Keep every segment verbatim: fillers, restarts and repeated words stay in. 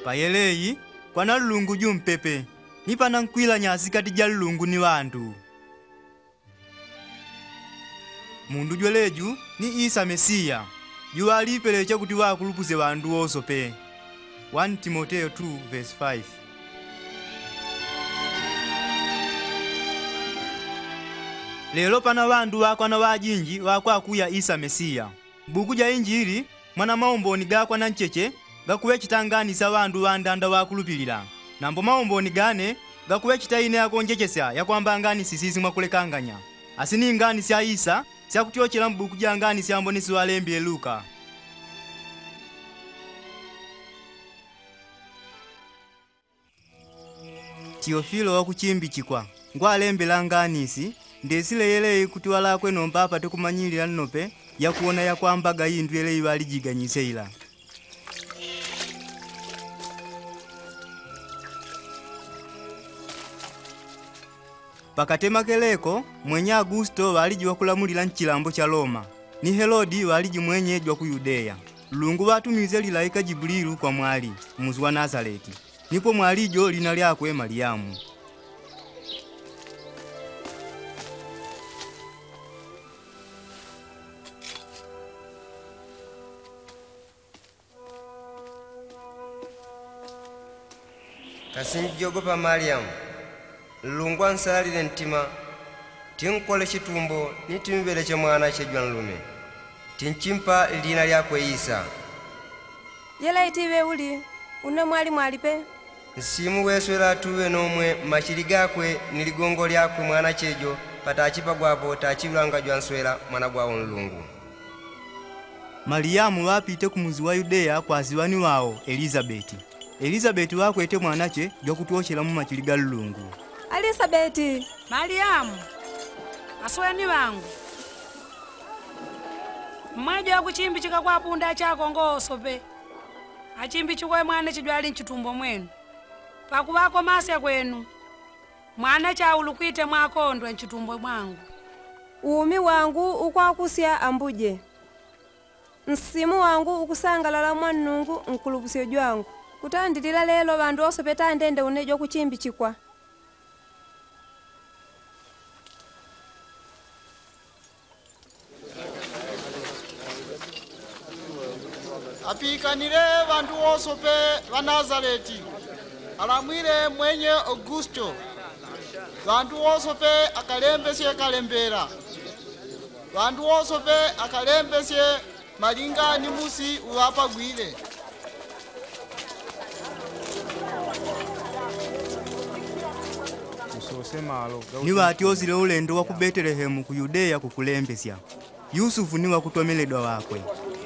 Payeleyi, kwana lungu jumpepe. Nipana nkwila nyasi kati ja lungu ni wandu. Mundu jweleju ni Isa Mesiya. Juwa alipelecha kuti wakulupuze wandu osope. First Timothy two verse five. Lelo pana wandu wakwana wajinji wakwakuya Isa Mesiya. Buku ja Injili mwana maomboni gakwana ncheche gakuwe chitanganisa wandu wandanda wakulupilira. Nambo maomboni gane gakuwe chitaine akonjechesya yakwamba ngani sisisi mwakulekanganya. Asini ngani sya Isa sya kutyochela mbuku ja ngani sya mbonisi walembye Luka. Teofilo wakuchimbi chikwa ngwalembela nganisi ndesile yeleyi kuti walakwe nomba apate kumanyilira nnope yakuona yakwambaga yindu yeleyi walijiganyise ila. Pakatema keleko mwenye Augusto waliji wakulamulila nchilambo cha Roma. Ni Herodi waliji mwenye jwa ku Yudeya. Lungu watumize lilaika Jibrilu kwa mwali muzi wa Nazareti. Nipo mwalijo lina lyakwe Mariamu. Kasinjogopa Mariamu. Lungu ansalile ntima. Tinkole chitumbo nitimbele cha mwana chejwa nlume. Tinchimpa lina lyakwe Isa. Yela itiwe uli. Une mwali mwalipe. Nsimu weswela tuwe nomwe machili gakwe niligongo lyakwe mwana chejo patachipa gwapo tachilanga jwanswela mwana gwa Lungu. Mariamu wapite ku muzi wa Yudeya kwa ziwani wao Elizabeti. Elizabeti wakwete mwanache jwa kutuochela mu machili ga Lungu. Elizabeti, Mariamu, aswani wangu. Mwaje wa kuchimbi chika kwa punda chako ngosope. Achimbi chukwe mwana chijwali nchitumbo mwenu. Pakubako masya kwenu. Mwana cha ulukwite mwakondwe nchitumbo mwangu. Uumi wangu ukwakusya ambuje. Nsimu wangu ukusangalala mwanungu nkulupusyo jwangu. Kutandilila lelo bandu osope tandende unejo kuchimbi chikwa. Apikanire bandu osope wa Nazareti. Alamwile mwenye Augusto. Bandu osope akalembesye kalembera. Bandu osope akalembesye malinga ni musi uwapa gwile. Ni watiozile ulendo wa ku Betelehemu ku Yudeya kukulembesya. Yusufu ni wakutomeledwa wakwe.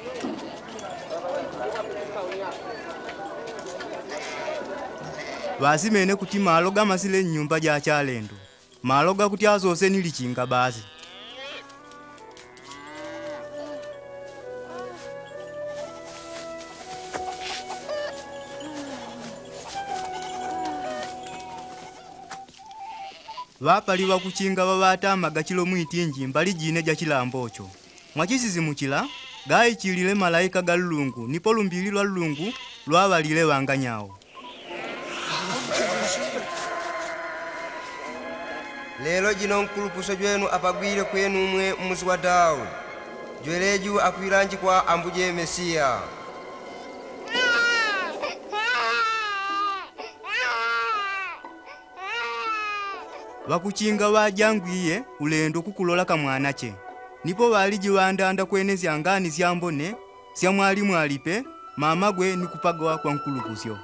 Wasimene kuti malo gamasile nyumba ja chalendo. Malo gakuti azose nilichinga bazi. Wapaliwa kuchinga wawata magachilo mwitinji mbali jine ja chilambocho. Mwachisizimuchila gai chilile malaika ga Lungu nipo lumbili lwa Lungu lwawalile wanganyao. Lelo jino nkulupuso jwenu apagwile kwenu mwe muzi wa Daudi. Jweleju akwilanji kwa ambuje Mesiya. Wakuchinga wajangwiye ulendo kukulola ka mwanache. Nipo waliji wandanda kwene syangani syambone sya mwalimu alipe mama gwe nikupagawa kwa nkulupusyo.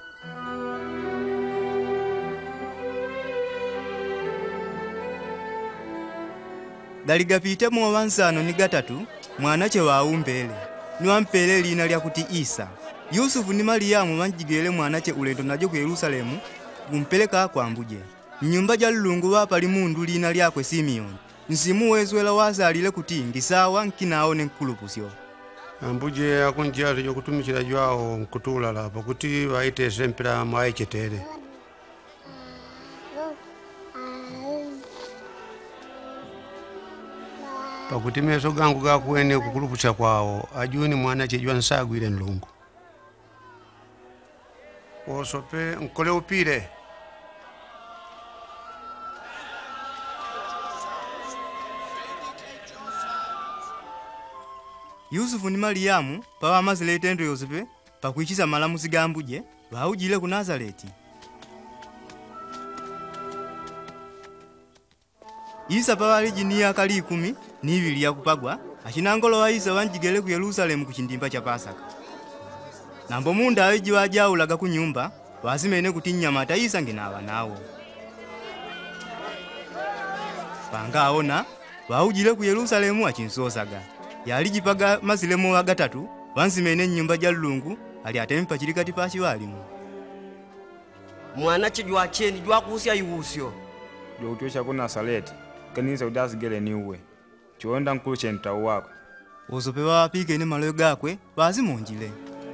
Galigapite mu wansano ni gatatu mwanache wa umbele. Niwampele lina lya kuti Isa. Yusufu ni Mariamu banjigele mwanache ulendo najo ku Yerusalemu kumpeleka kwa ambuje. Nyumba ja Lungu wapali mundu lina lyakwe Simeoni. Nsimu wezwela wazalile kuti ndisawa nkinaone nkulupusyo. Ambuje akunjalo jo kutumikira jwao nkutula lapo kuti waite sempera mwaichetele. Pakuti meso gangu gakuene kukulupusha kwao ajuni mwana chejwa nsagwile Nlungu. osope nkole upire. Yusufu ni Mariamu pawa amazileta endo Yosepe pakuichisa malamuzi ga mbuje baujile ku Nazareti. Isa pawa alijinia kali ikumi ni ibili ya kupagwa achinangolo wa Isa wanjigele ku Yerusalemu ku chindimba cha Pasaka. Nambo munda awiji wajaulaga ku nyumba wazimene kuti nnyamata Isa nginawa nawo. Panga aona waujile ku Yerusalemu achinsosaga. Yalijipaga mazilemo wa gatatu wanzimene nyumba ja Lungu ali atempa chilikati pachi walimu. Mwana chijwa cheni jwa kusya yuusyo. Jo utosha ku Nazareti kanisa udazigele ni uwe. Chonda nkulu chenta wako. Osope wapike ne maloyo gakwe bazimonjile.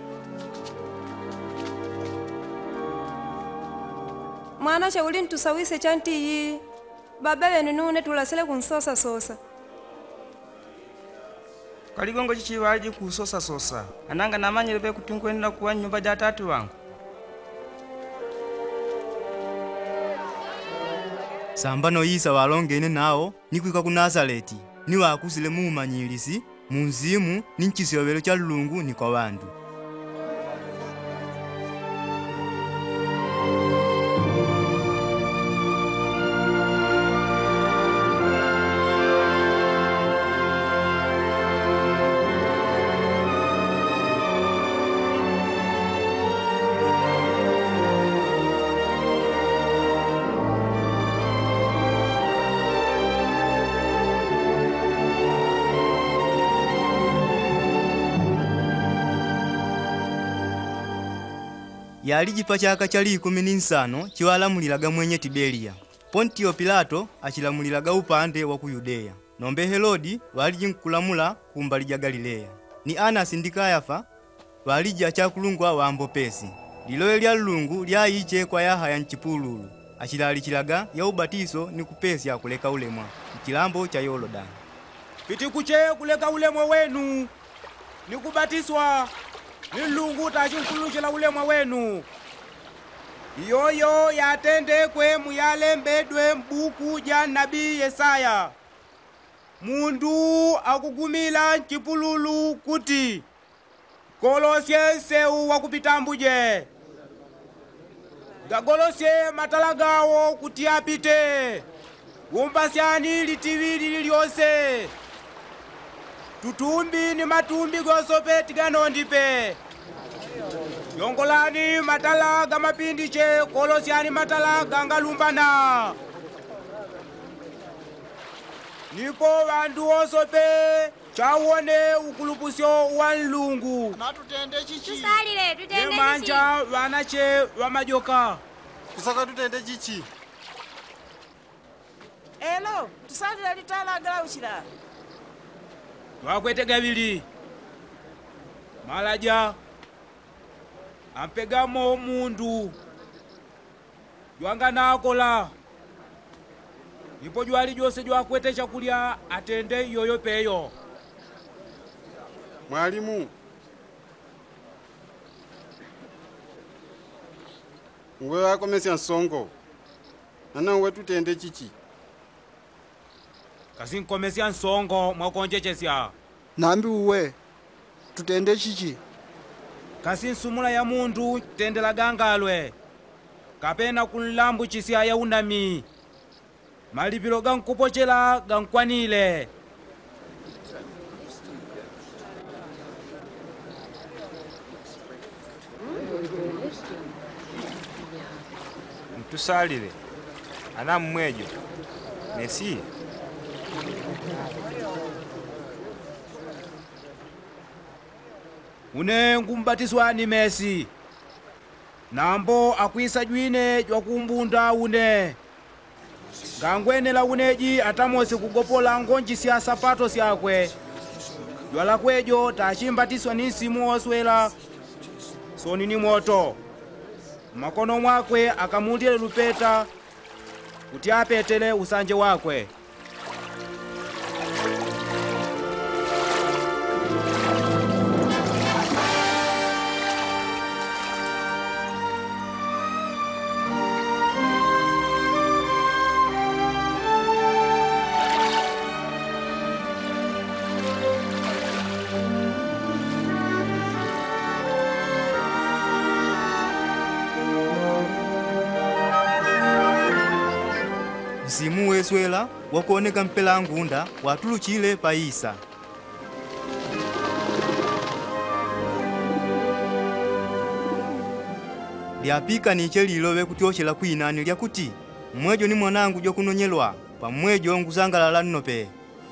Mwana cha uli ntusawise chanti yi. Baba wenu nune tulasele kunsosa sosa. Kaligongo chichiwaji kusosa sosa. Ananga namanyile be kutinkwenda kuwa nyumba ja tatu wangu. Sambano Isa walongene nao nikwika ku Nazareti ni wakusile mumanyilisi munzimu ni nchisiyobelo cha Lungu ni kwa wandu. Yalijipa chaka chali ikumi n'insano chiwalamulilaga mwenye Tiberia. Pontio Pilato achilamulilaga upande wa ku Yudea. Nombe Herodi waliji nkulamula kumbali ja Galilea. Ni Anasi ndi Kayafa waliji achakulungwa wambo pesi. Lilowe lya Lungu lyayiche kwa Yahaya nchipululu. Achilalichilaga ya ubatiso ni kupesi ya kuleka ulemwa. Mchilambo cha Yorodani. Piti kuche kuleka ulemwa wenu. Ni kubatiswa. Ni Lungu tachunkulunjila ulemwa wenu. Yoyo yatende kwe muyalembedwe mbuku ja nabii Yesaya. Mundu akugumila nchipululu kuti golosye seu wakupita mbuje. Gagolosye matalagawo kuti apite. Umbasyani litivili liliose. Tutumbi ni matumbi gosope tiganondipe. Yongolani matalaga mapindiche kolosyani matalaga ngalumbana. Nipo wandu osope chawone ukulupusyo wa Lungu. Na tutende chichi. Tusalile, tutende chichi. Manja wanache wa majoka. Kusaka tutende chichi. Elo, tusalile litalaga uchila. Wakwete gabili. Malaja. Ampegamo mundu. Jwanga nakola. Nipo jwali jose jwakwete chakulia atende yoyo peyo. Mwalimu. Ngwe wako mesi ansongo. Nana ngwe tutende chichi. Kasi nkomesi ansongo mwakonjechesya. Nambi uwe. Tutende chichi. Kasi nsumula ya mundu tendela gangalwe. Kapena kunlambu chisia ya unami. Malipilo gankupochela gankwanile. Mtusalile. Ana mwejo. Mesi. Une ngumbatiswa ni Mesi. Nambo akwisa jwine jwa kumbunda une. Gangwenela uneji atamosi kugopola ngonji siya sapato siyakwe. Jwala kwejo tachimbatiswa nisimu oswela. Soni ni moto. Makono mwakwe akamundile lupeta. Kuti apetele usanje wakwe. Msimu weswela wakuoneka mpela ngunda watuluchile pa Isa. Lyapika niche lilowe kutyochela kwinani lya kuti mwejo ni mwanangu jo kunonyelwa pa mwejo nguzangalala nnope.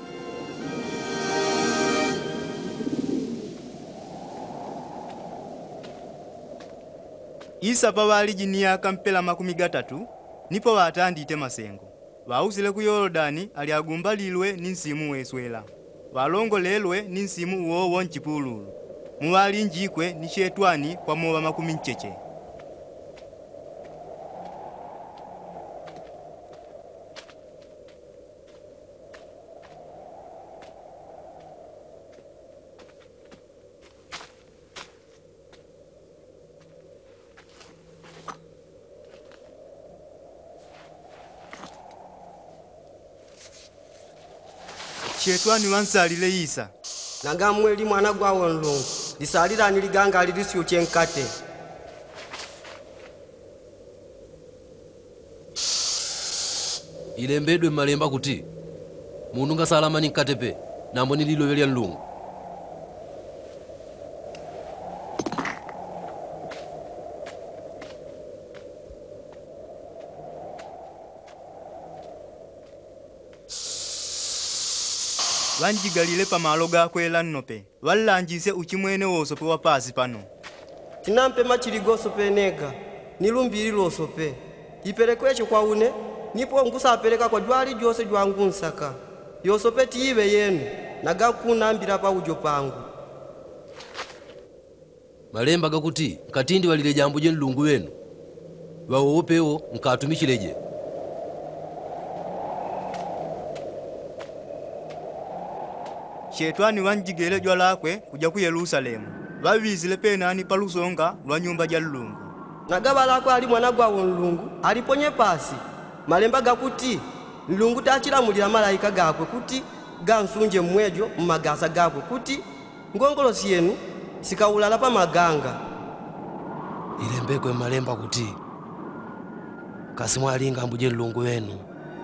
Isa pa wali jiniyaka mpela makumi gatatu nipo watandite masengo. Wausile ku Yorodani ali agumba lilwe ni nsimu weswela. Walongo lelwe ni nsimu uwowo nchipululu. Muwali njikwe ni shetwani kwa mowa makumi ncheche. Shetwani wansalile Isa. Nagamwe li mwana gwa wonlungu. Lisalira niliganga lilisyo chenkate. Ilembedwe malemba kuti mundu ngasalama ni nkatepe nambo nililo lya nlungu. Wanjigalile pa malo gakwela nnope. Wallanjise uchimwene wosope wa pasi pano. Tinampe machili gosope nega. Nilumbiri losope. Ipelekwecho kwa une. Nipo ngusa apeleka kwa jwali jose jwangu nsaka. Yosope tiive yenu. Nagakuna ambira pa ujo pangu. Malemba gakuti nkatindi walile jambo je nlungu wenu. Wawopewo nkatumichileje. Shetwani wanjigele jwa lakwe kuja ku Yerusalemu. Wawizile penani pa lusonga lwa nyumba ja Mulungu. Nagaba lakwe ali mwana gwa wonlungu aliponye pasi. Malemba gakuti Mulungu tachilamulira malaika gakwe kuti gansunje mwejo mumagasa gakwe kuti ngongolosi yenu sikawulala pa maganga. Ilembekwe malemba kuti kasi mwalinga mbuje nlungu wenu.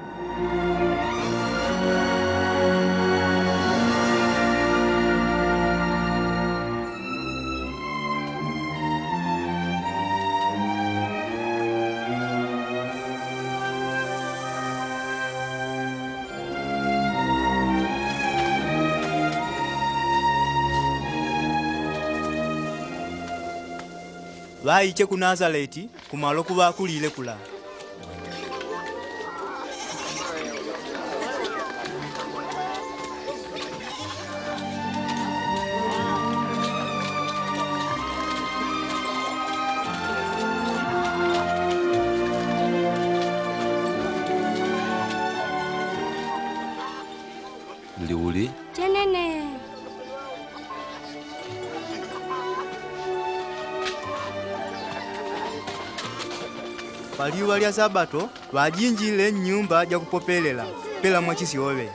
Waiche ku Nazareti kumalo kuba kulile kula. Ndiuli Tenene. Paliwa lya Sabato wajinjile nyumba ja kupopelela pela mwachisiove.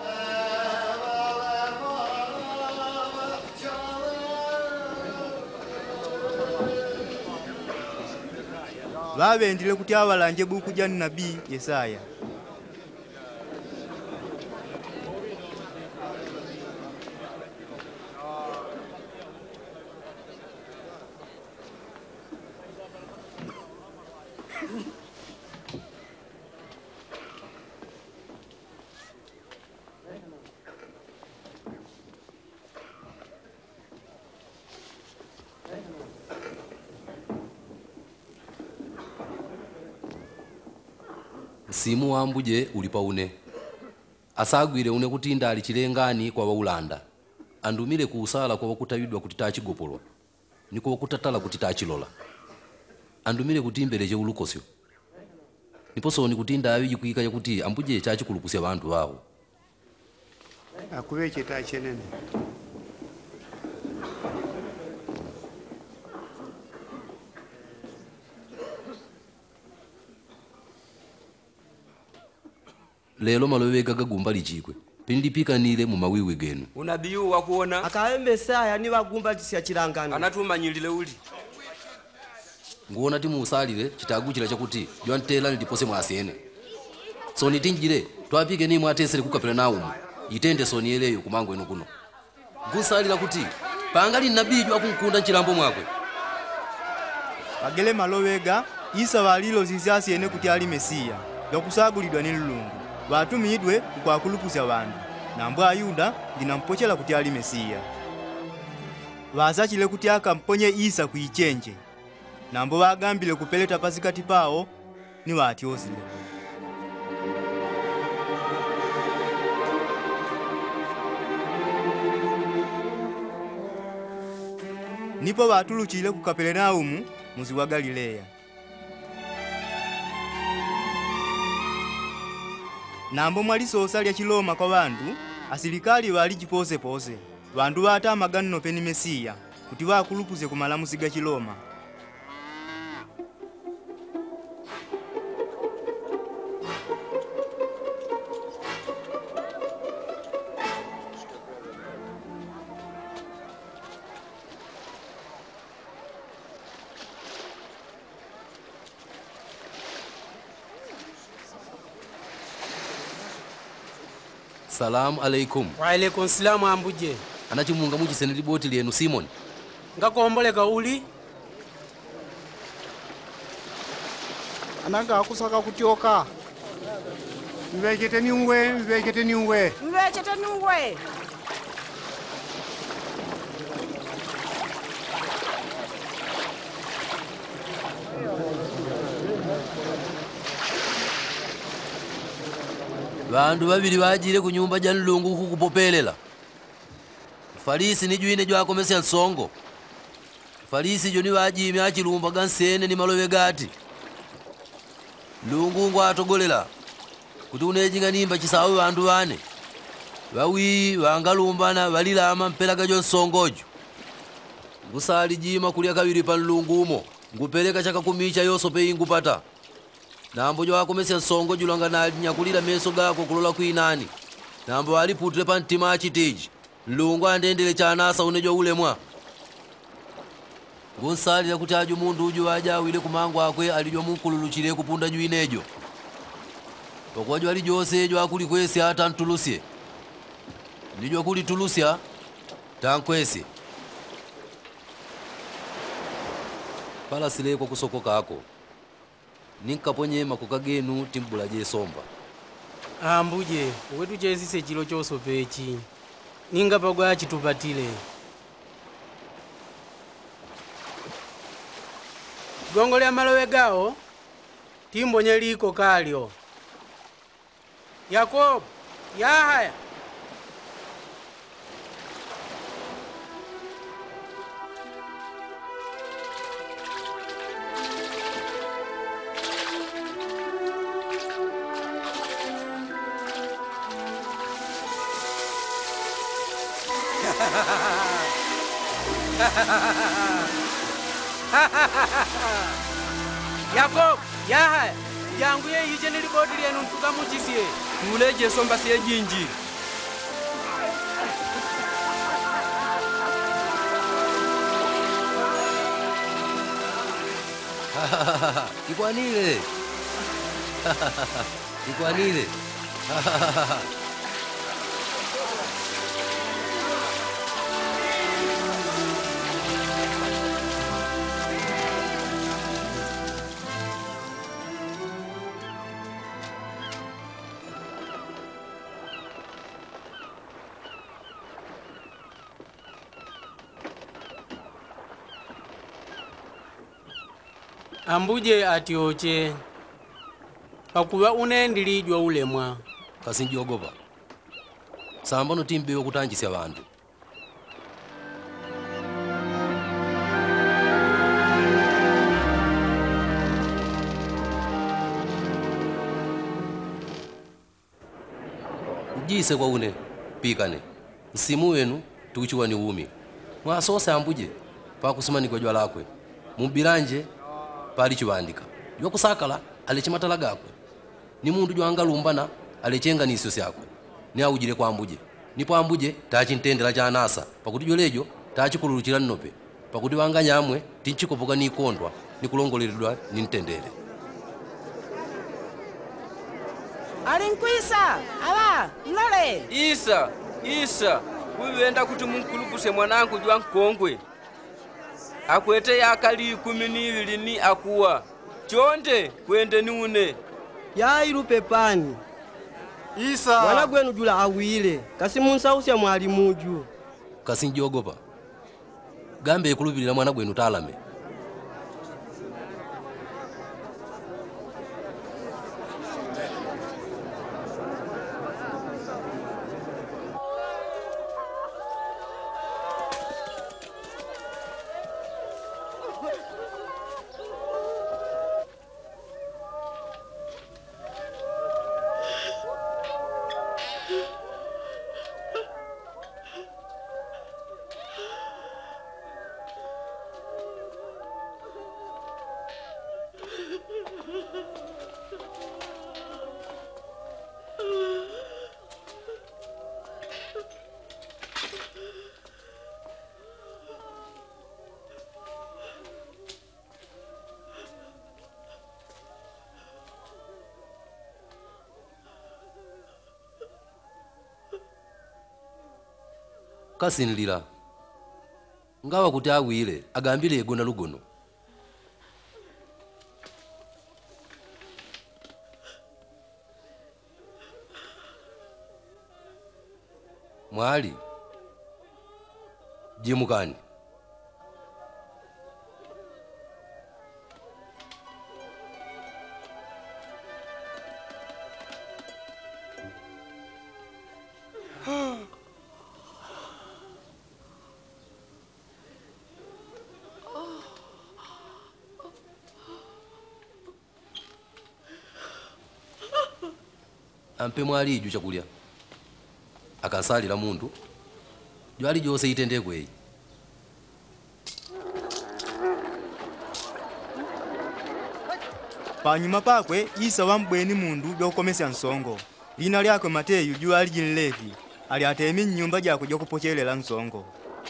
Wabendile kuti awalanje buku ja nabii Yesaya. Simu wambuje ulipa une. Asagwire une kuti ndali chilengani kwa waulanda. Andumile kuusala kwa wakutawidwa kuti tachigopolwa. Niko wakutatala kuti tachilola. Andumile kuti mbeleje ulukosyo. Niposo ni kuti ndawi jikuika ya kuti ambuje chachi kulukusia bantu wao. Akuweche tachenene. Lelo malowe gaga gumba lijikwe. Pindipika nile mu mawiwi genu. Unabiyu wakuona akaembe saya ni wagumba tisia chilangano. Anatumanyilile uli. Nguona timu usalile chitaguchila chakuti jwantela nilipose mwasiene. soni tinjire twapike ni mwatesere kukapela naumu itende soni eleyo kumango ino kuno gusalira kuti pangali nabijwa kunkunda nchilambo mwakwe bagele malowega isa walilo ziziasi ene kuti ali Mesiya yakusagulidwa ni Mulungu batumidwe kukwakulupusya bantu nambo Ayuda ndinampochela kuti ali Mesiya basachile kuti akamponye Isa kuichenje nambo bagambile kupeleta pasikati pao ni wati osile nipo batuluchile ku Kapernaumu muzi wa Galilea nambo mwalisosa lya Chiloma kwa bantu asilikali bali chipose pose bantu bata magano peni Mesiya kuti bakulupuze ku malamusi ga Chiloma Salamu alaikum. Wa alaikum salamu ambuje. Anachimunga muchi seneli boti lienu Simon. Ngakomboleka uli? Ananga akusaka kutioka. Mvekete ni uwe, mvekete ni uwe. Mvekete ni uwe. Bandu babili bajire ku nyumba ja Mulungu kukupopelela. Farisi ni juine jwa komesya nsongo. Farisi jo ni bajimi achilumba gansene ni malowe gati. Mulungu ngo atogolela. Kuti unejinga nimba chisawe bandu bane. Bawi bangalumbana balilama mpela gajo nsongojo. Gusali jima kulia kabiri pa Mulungu umo. Ngupeleka chaka kumicha yoso pe ingupata. Nambo jo akomesya nsongo julanga na nyakulira meso gako kulola kuinani. Nambo aliputre pa ntima achiteji. Mulungu andendele chanasa unejo ulemwa. Gonsalira kuti aju mundu uju waja wile kumango akwe alijo munkululuchire kupunda juinejo. Tokwajo alijose jo akuli kwesi hata ntulusie. Nijo kuli tulusia tankwesi. Pala sile kwa kusoko kako. Ninkaponye makokagenu timbula je somba. Ambuje, wetu chezise chilo choso pechi. Ninga pagwa chitupatile. Gongo lya malowe gao timbonye liko kalyo. Yakob, Yahaya. Yakob, Yahaya, jangu ye yije nilibodi lyenu ntukamuchisie. Tuleje somba siye jinji. Ikwanile. Ikwanile. Ambuje ati oche. Pakuba unendilijwa ulemwa. Kasinjogopa. Sambono timbewe kutanjisya bantu. Jise kwa une pikane. Nsimu wenu tukuchua ni umi. Mwasose ambuje pa kusimani kwa jwa lakwe. Mubiranje pali chibandika. Jwa kusakala alechimatala gakwe. Ni mundu jwa angalumbana alechenga nisyo syakwe. Ni aujire kwa ambuje. Nipo ambuje tachi ntendela cha anasa. Pakuti jolejo tachi kululuchira nnope. Pakuti wanganyamwe tinchikopoka ni kondwa ni kulongoleredwa ni ntendele. alinkwisa aba mlole isa isa wivenda kuti munkulupuse mwanangu jwa nkongwe akwete yakali ikumi n'ibiri ni akuwa chonde kwende niune yailu pepani isa mwana gwenu jula awile kasi munsausya mwali muju kasi njogopa gambe ikulupilira mwana gwenu talame kasinilira ngawa kuti awile agambile egona lugono mwali jimukani ampe mwali iju chakulya akasalira mundu jwali jose itendekwe panyuma pakwe isa wambweni mundu byokomesya nsongo lina lyakwe Mateyu jwali jinlevi ali atemi nyumba jako jokupochelela nsongo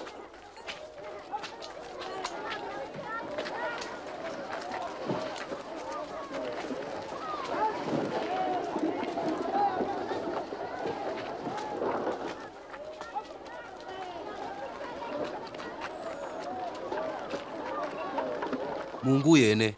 Mungu yene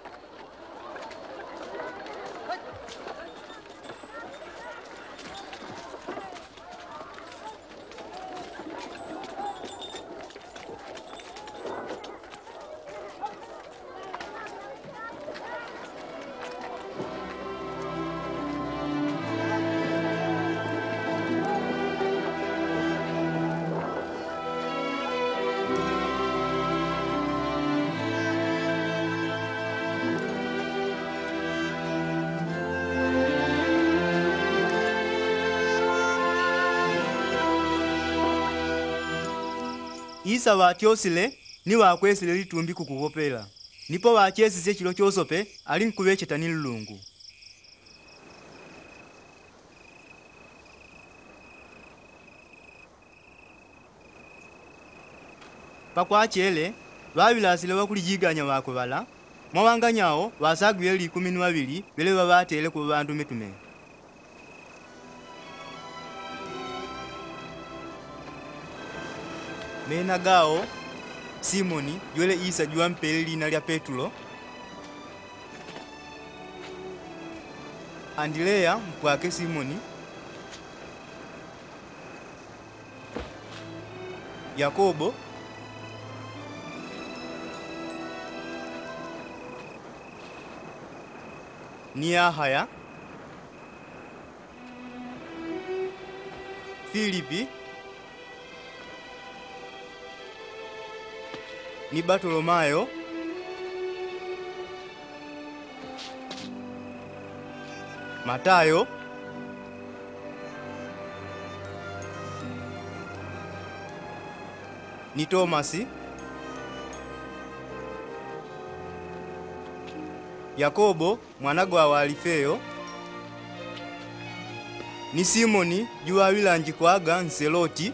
isa watyosile ni wakwesile litumbi kukukopela nipo wachesisye chilo chosope ali nkubecheta ni lulungu pakwachele wawilasile wakulijiganya wako bala mwawanganyawo wasagwile likumi ni wabili bele wabatele ku bandu mitume mena gao Simoni yule isa juwa mpele lina lya Petro Andilea mpwake Simoni Yakobo ni Yahaya Filipi ni Bartolomayo Matayo ni Tomasi Yakobo mwanagwa wa Alifeo ni Simoni juwa wilanji kwaga Nseloti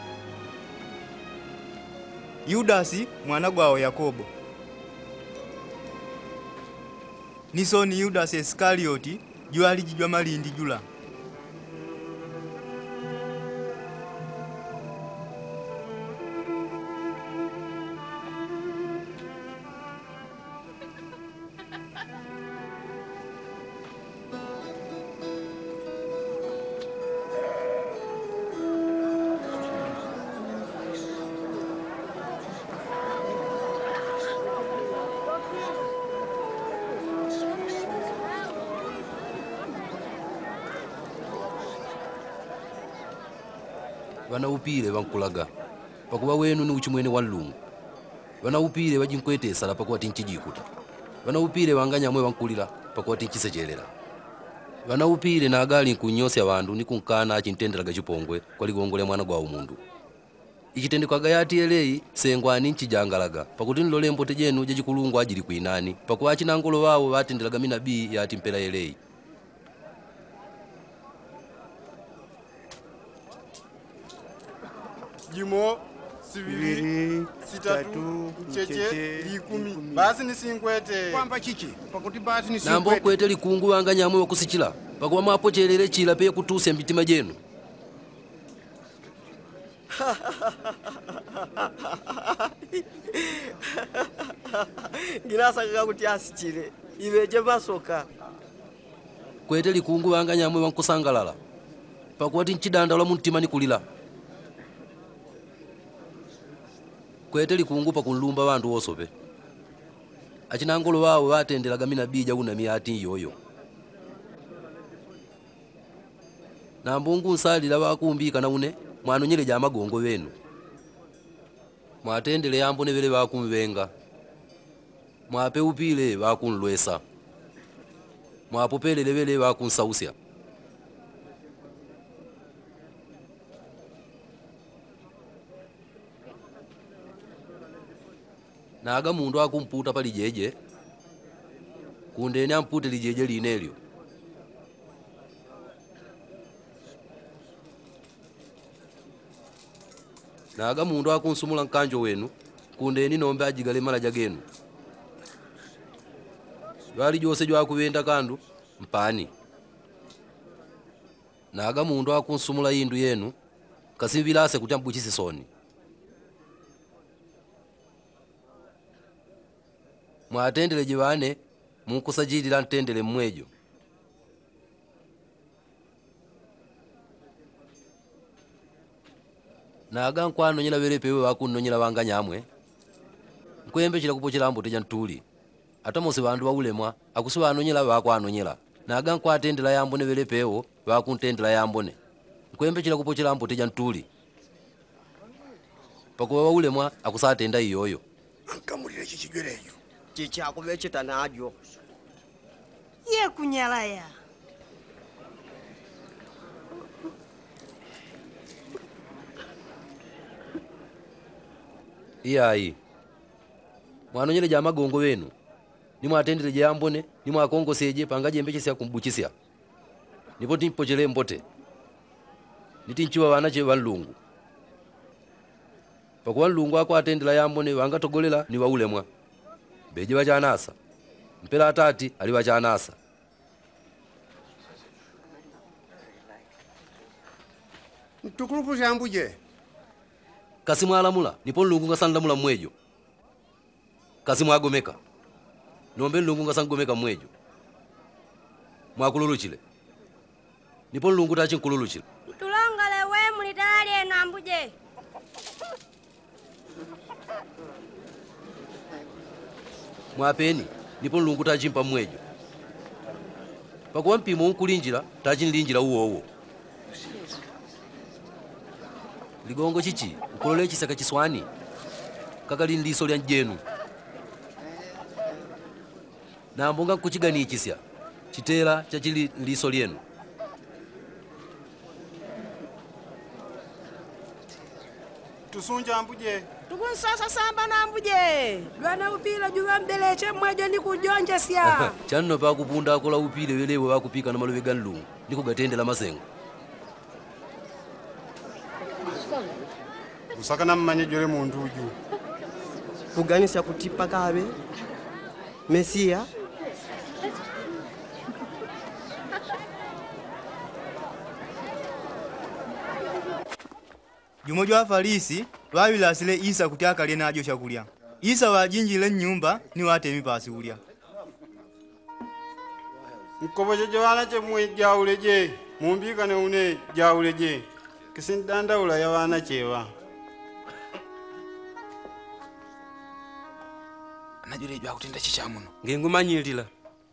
Yudasi mwanagwa wa Yakobo Nisoni Yudasi Iskarioti jwali jijwa malindi jula. Wana upile wankulaga pakuba wenu ni uchimwene wa Lungu. Wana upile wajinkwetesa la pakuwa tinchijikuta. Wana upile wanganyamwe wankulila pakuwa tinchisechelela. Wana upile na agali nkunyosya bandu ni kunkana achintendelaga chipongwe kwa ligongole mwana gwa umundu. Ichitendekwaga yati eleyi sengwani nchijangalaga pakuti nilole mbote jenu jejikulungu ajili kuinani pakuwa achinangolo wawo watendelaga minabii yati mpela eleyi. Jimo, sibili, sitatu, mcheche, likumi. Basi nisinkwete. Kwamba chichi, pakuti basi nisinkwete. Nambo kwete likungu wanga nyamwe wakusichila. Pakuwa mapo chelele chila peye kutuse mbitima jenu. Ginasa kaka kuti asichile. Iweje masoka. Kwete likungu wanga nyamwe wankusangalala. Pakuwa tinchidanda la muntima ni kulila. Kwete likungu pa kunlumba bandu osope. Achinangolo wawo watendelaga minabii una miyati yoyo. Na mbungu nsalila wakumbika na une mwanonyele ja magongo wenu. Mwatendele yambone vele wakumvenga. Mwape upile wakunlwesa. Mwapopelele vele wakunsausya. Na aga mundu akumputa pali jeje kundeni ampute lijeje linelyo. Na aga mundu akunsumula nkanjo wenu kundeni nombe ajigale malaja genu. Jwali jose jwa kuwenda kandu mpani. Na aga mundu akunsumula indu yenu kasimbilase kuti ambuchise soni. Mwatendele jiwane munkusajilila ntendele mwejo. Na aga nkwano nyela vele pewe wakunonyela wanga nyamwe. Nkwembe chila kupochela mbote jantuli. Ata mose bandu wa ulemwa akusiwa anonyela wakwanonyela. Na aga nkwatendela yambone vele pewo wakuntendela yambone. Nkwembe chila kupochela mbote jantuli. Pakuwa wa ulemwa akusatenda iyoyo. Ankamulile chichigwereyo. Chichi akuvecheta najo. Ye kunyalaya. Iyayi. Mwanonyele ja magongo wenu. Ni mwatendele jambone, ni mwakongo seje pangaje mbeche sya kumbuchisya. Nipo timpochele mbote. Nitinchiwa wanache wa Lungu. Pakuwa Lungu ako atendela yambone wanga togolela ni wa ulemwa. Beje wachanasa. Mpela atati ali wachanasa. Mtukulupu shambuje. Kasimu alamula, nipo Lungu ngasanlamula mwejo. Kasimu agomeka. Nombe Lungu ngasangomeka mwejo. Mwakululuchile. Nipo Lungu tachi nkululuchile. Tulongale we mulitali eno ambuje. Mwapeni, nipo Lungu tachi mpa mwejo. Pakuwa mpimo unkulinjila, tachi nilinjila uwo uwo. Ligongo chichi, ukulole chisaka chiswani. Kakali nliso lya njenu. Na mbonga kuchigani chisya. Chitela chachili nliso lyenu. Tusunja ambuje. Tukunsasa samba na ambuje. Lwana upila juwa mbeleche mwejo ni kujonja siya. Channo pa kupunda kola upile welewe wakupika na maluwe ganlungu. Niko gatendela masengo. Kusaka na mmanye jole mundu uju. Kuganisha kutipa kabe. Mesia. jumoja wa Farisi wawilasile Isa kuti akalye najo chakulya. Isa wajinjile nyumba ni watemi pasi ulya. Mkoboje jowana chemwe jauleje, mumbika ne une jauleje. Kisindanda ula ya wana chewa. Anajule jwa kutenda chichamuno. Ngengumanyilila.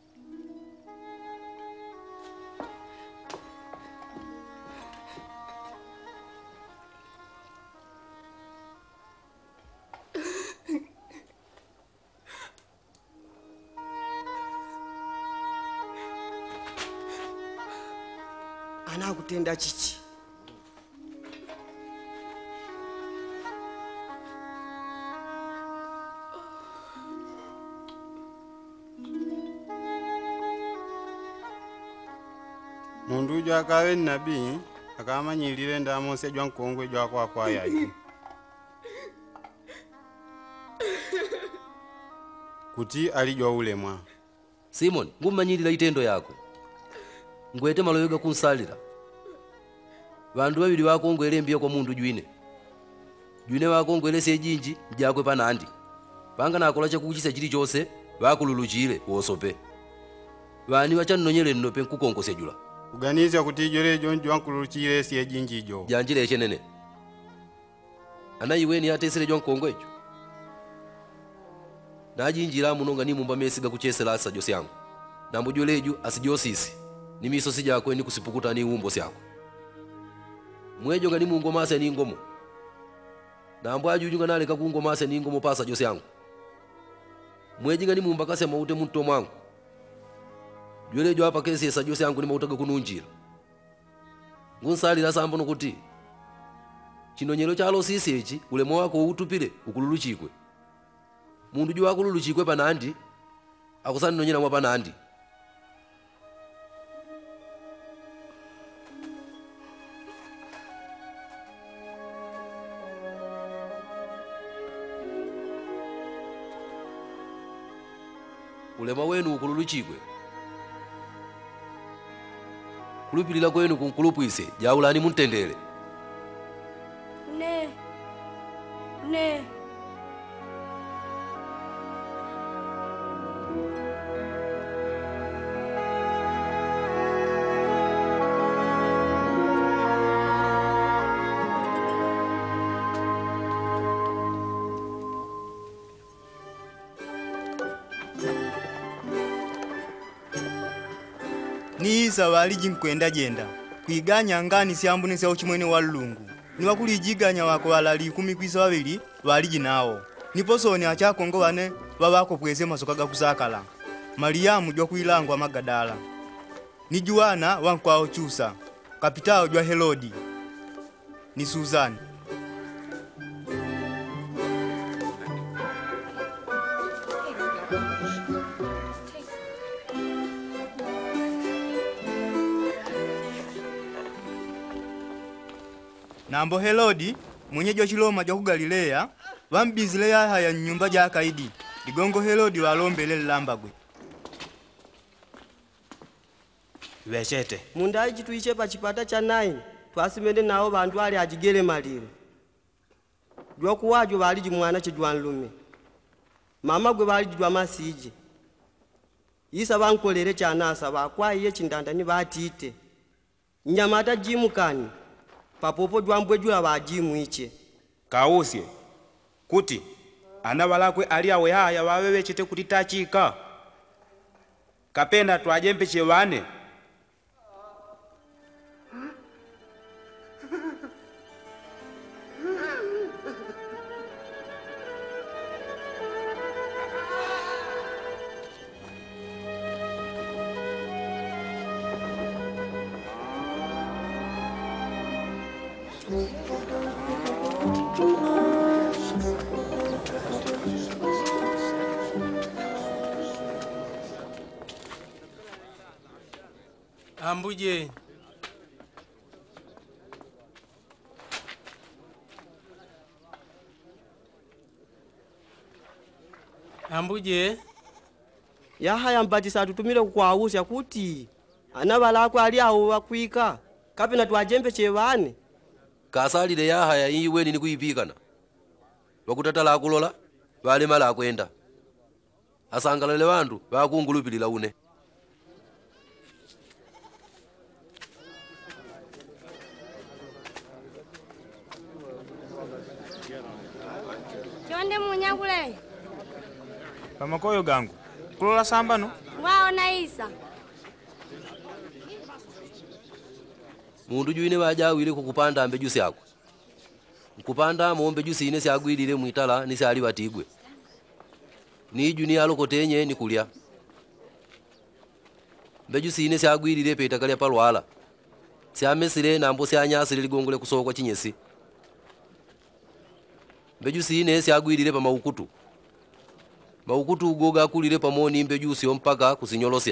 Ana kutenda chichi. Mundu ujo akawe nabii akamanyilile ndamose jwa nkongwe jwa kwa kwa yaji. Kuti alijwa ulemwa. Simon, ngumanyilila itendo yako. Ngwete maloyoga kunsalira. Vandu babili wako ngwele mbia kwa mundu jwine. Jwine wako ngwele sejinji jakwe panandi. Panga nakola chakuchisa chili chose bakululuchile wosope. Vani wachanonyele nnope nkukonko sejula. Uganiza kutijole jonjo wankululuchile sejinji jo. Janjile chenene. Ana iweni atesele jonkongo echo. Najinjira munonga ni mumba mesiga kuchesela asa jose yangu. Nambujoleju asijosisi. Ni miso sija kweni kusipukuta ni umbo syako. Mwejo ngani mungo mase ni ngomo. Na ambo ajuju nganale kakungo mase ni ngomo pasa jose yangu. Mweji ngani mumba kase maute muntu mwangu. Jwele jo hapa kesi esa jose yangu ni mautaga kununjira. Ngunsali la sambo nokuti. Chinonyelo chalo sisi echi ulemo wako utupile ukululuchikwe. Mundu jo akululuchikwe panandi akusani nonyela mwa panandi. Ulema wenu ukululuchikwe. Kulupilila kwenu kunkulupwise jaulani muntendele. Ne. Ne. Ni Isa waliji nkwenda jenda. Kuiganya ngani siambuni sya uchimwene wa lungu. Ni wakulijiganya wako walali kumi kwisa wabili waliji nao. Niposoni achakongo wane wawako pweze masokaga kusakala. Mariamu jwa kuilangwa Magadala. Ni Juana wankwao Chusa. Kapitao jwa Herodi. Ni Suzani. Nambo Herodi, mwenyeji wa Chiloma ja ku Galilea, wambizile ya haya nyumba ja kaidi. Ligongo Herodi walombele lambagwe. Wechete. Mundaiji tuiche pa chipata cha nine. Twasimende nao bantu ali ajigele maliro. Jwa kuwajo baliji mwana chidwa nlume. Mama gwe baliji dwa masije. Isa bankolere chanasa bakwaye chindanda ni batite. Nyamata jimukani. Papopo jwambwe jula bajimu iche. Kausye. Kuti. Ana balakwe ali awe haya wawewe chete kutitachika. Kapenda twajempe chewane. Ambuje. Ambuje. Ya haya mbatisa tutumile kukwawusya kuti ana balakwe ali awo wakwika. Kapena twajempe chevane. kasalile yahaya iweni ni kuyipikana wakutatala akulola vale mala akwenda asangalale vandu vakungulupilila une Chonde munyangule. Pamakoyo gangu. Kulola sambano? Waona Isa. Mundu juine wajawile kukupanda ambejusi yako. Nkupanda mombe jusi ine syagwilile mwitala ni syali batigwe. Ni juni alokotenye ni kulya. Mbejusi ine syagwilile peta kalya palwala. Syamesile nambo syanyasile ligongole kusoko chinyesi. Mbejusi ine syagwilile pa maukutu. Maukutu ugoga kulile pamoni mbejusi mpaka kusinyolosya.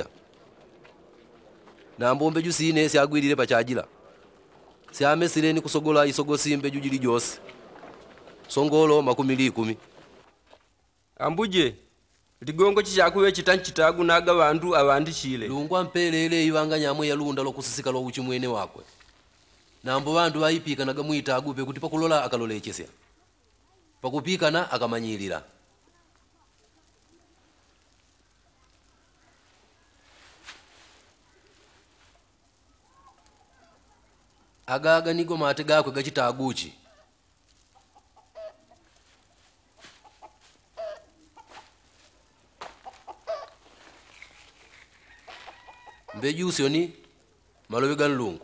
Nambo mbejusi ine syagwilile pa chajila. Syamesile ni kusogola isogosi mbejujili josi. Songolo makumili kumi. Ambuje, ligongo chichakuwe chitanchitagu naga vandu avandishile. Lungwa mpelele iwanga nyamwe ya lunda lo kusisika lo uchimwene wakwe. Nambo vandu vaipika naga mwitagu pe kuti pakulola akalolechesya. Pakupikana akamanyilira. Agaga nigo mate gakwe gachitaguchi. Mbejusi oni malowega nlungu.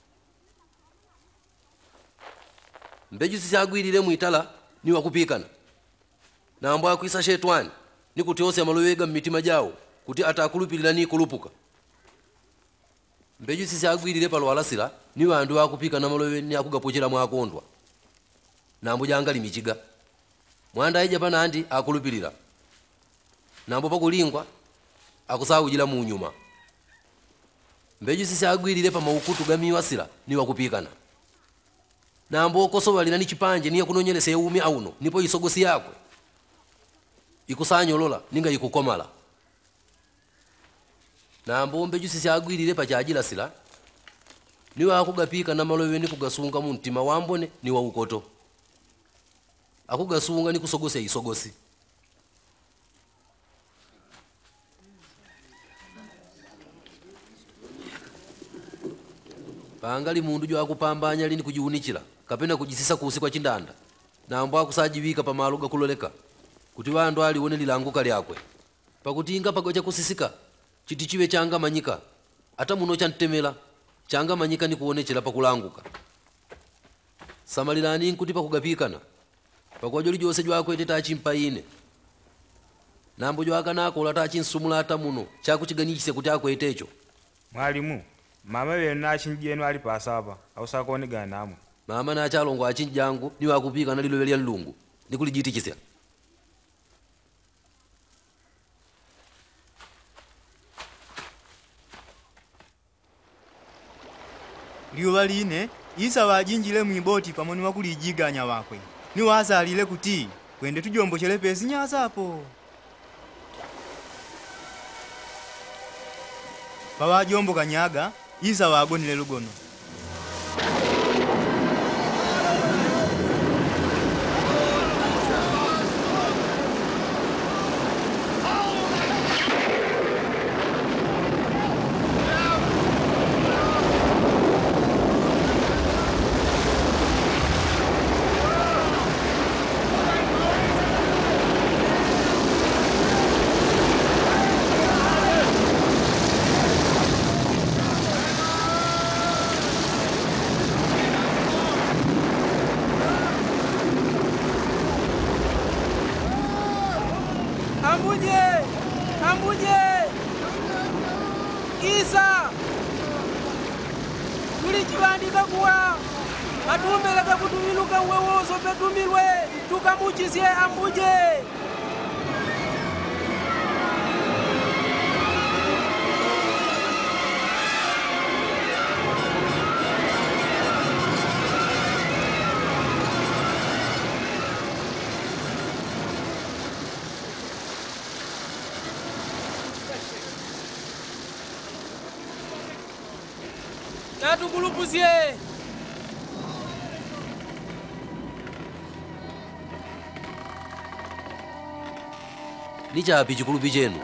Mbejusi syagwilile mwitala ni wakupikana. Nambo akwisa shetwani ni kutiose malowega mmitima jawo kuti atakulupilira ni kulupuka. Mbejusi syagwilile palwalasila ni wandu wakupika na malowe ni akugapochera mwakondwa. Nambo jangali michiga. Mwanda ija pana andi akulupilira. Nambo pakulingwa akusawujila mu nyuma. Mbejusi syagwilile pa maukutu gamiwasila ni wakupikana. Nambo kosobalira ni chipanje ni yakunonyelese yeumi auno nipo isogosi yakwe. Ikusanyolola ninga ikukomala. Nambo mbejusi syagwilile pa chajila sila niwa akugapika na malowe ni kugasunga mu ntima wambone ni wa ukoto. Akugasunga ni kusogose isogosi. Pangali mundu jo akupambanya lini kujiunichila kapena kujisisa kusi kwa chindanda. Nambo akusajibika pa maluga kuloleka kuti wandu ali one lilanguka lyakwe. Pakutinga pagoja kusisika chitichiwe changa manyika ata muno chantemela changa manyika ni kuonechela pakulanguka. Samalilani nkuti pakugapikana pakojoli jose jwakwe tetachimpa ine. Nambo jwaka nako latachi nsumula ata muno chakuchiganishe kuti akwetecho. Mwalimu, mama we na chinjenu ali pasapa ausakone ganamwe. Mama na chalongo achinjangu ni wakupika na lilo lya nlungu nikulijitikisya. Liwa line Isa wajinjile mwiboti pamoni wakulijiganya wakwe. Ni wazalile kuti kwende tujombochele pesi nyasapo. Pawajombo kanyaga Isa wagonile lugono. Ambuje! Ambuje! Isa! Tuli chibandika kuwa matumela kakutumiluka uwewozo petumilwe tukamuchisye ambuje! Tatu kulupusye. ni chapi chikulupi chenu?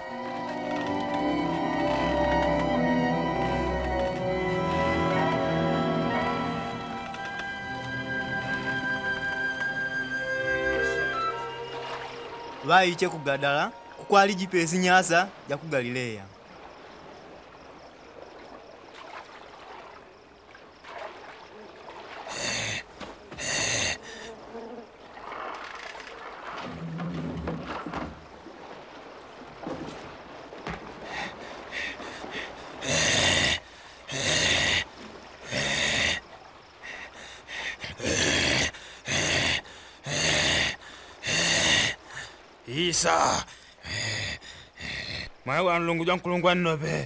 Vaiche ku Gadara kukwali jipesi nyasa ya ku Galileya. Isa mwana wa nlungu jwa nkulungu anobe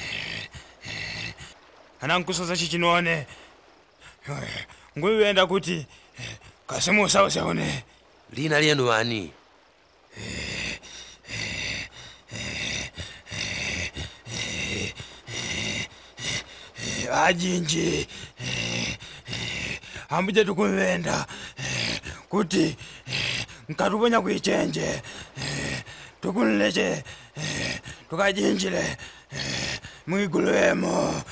anankusosa chichinone ngwenda kuti kasimu sawa saone. Lina lyenu wani? Ajinji ambuje tukumvenda kuti nkatuponya kuichenje tukunleche tukajinjile mwigulwemo.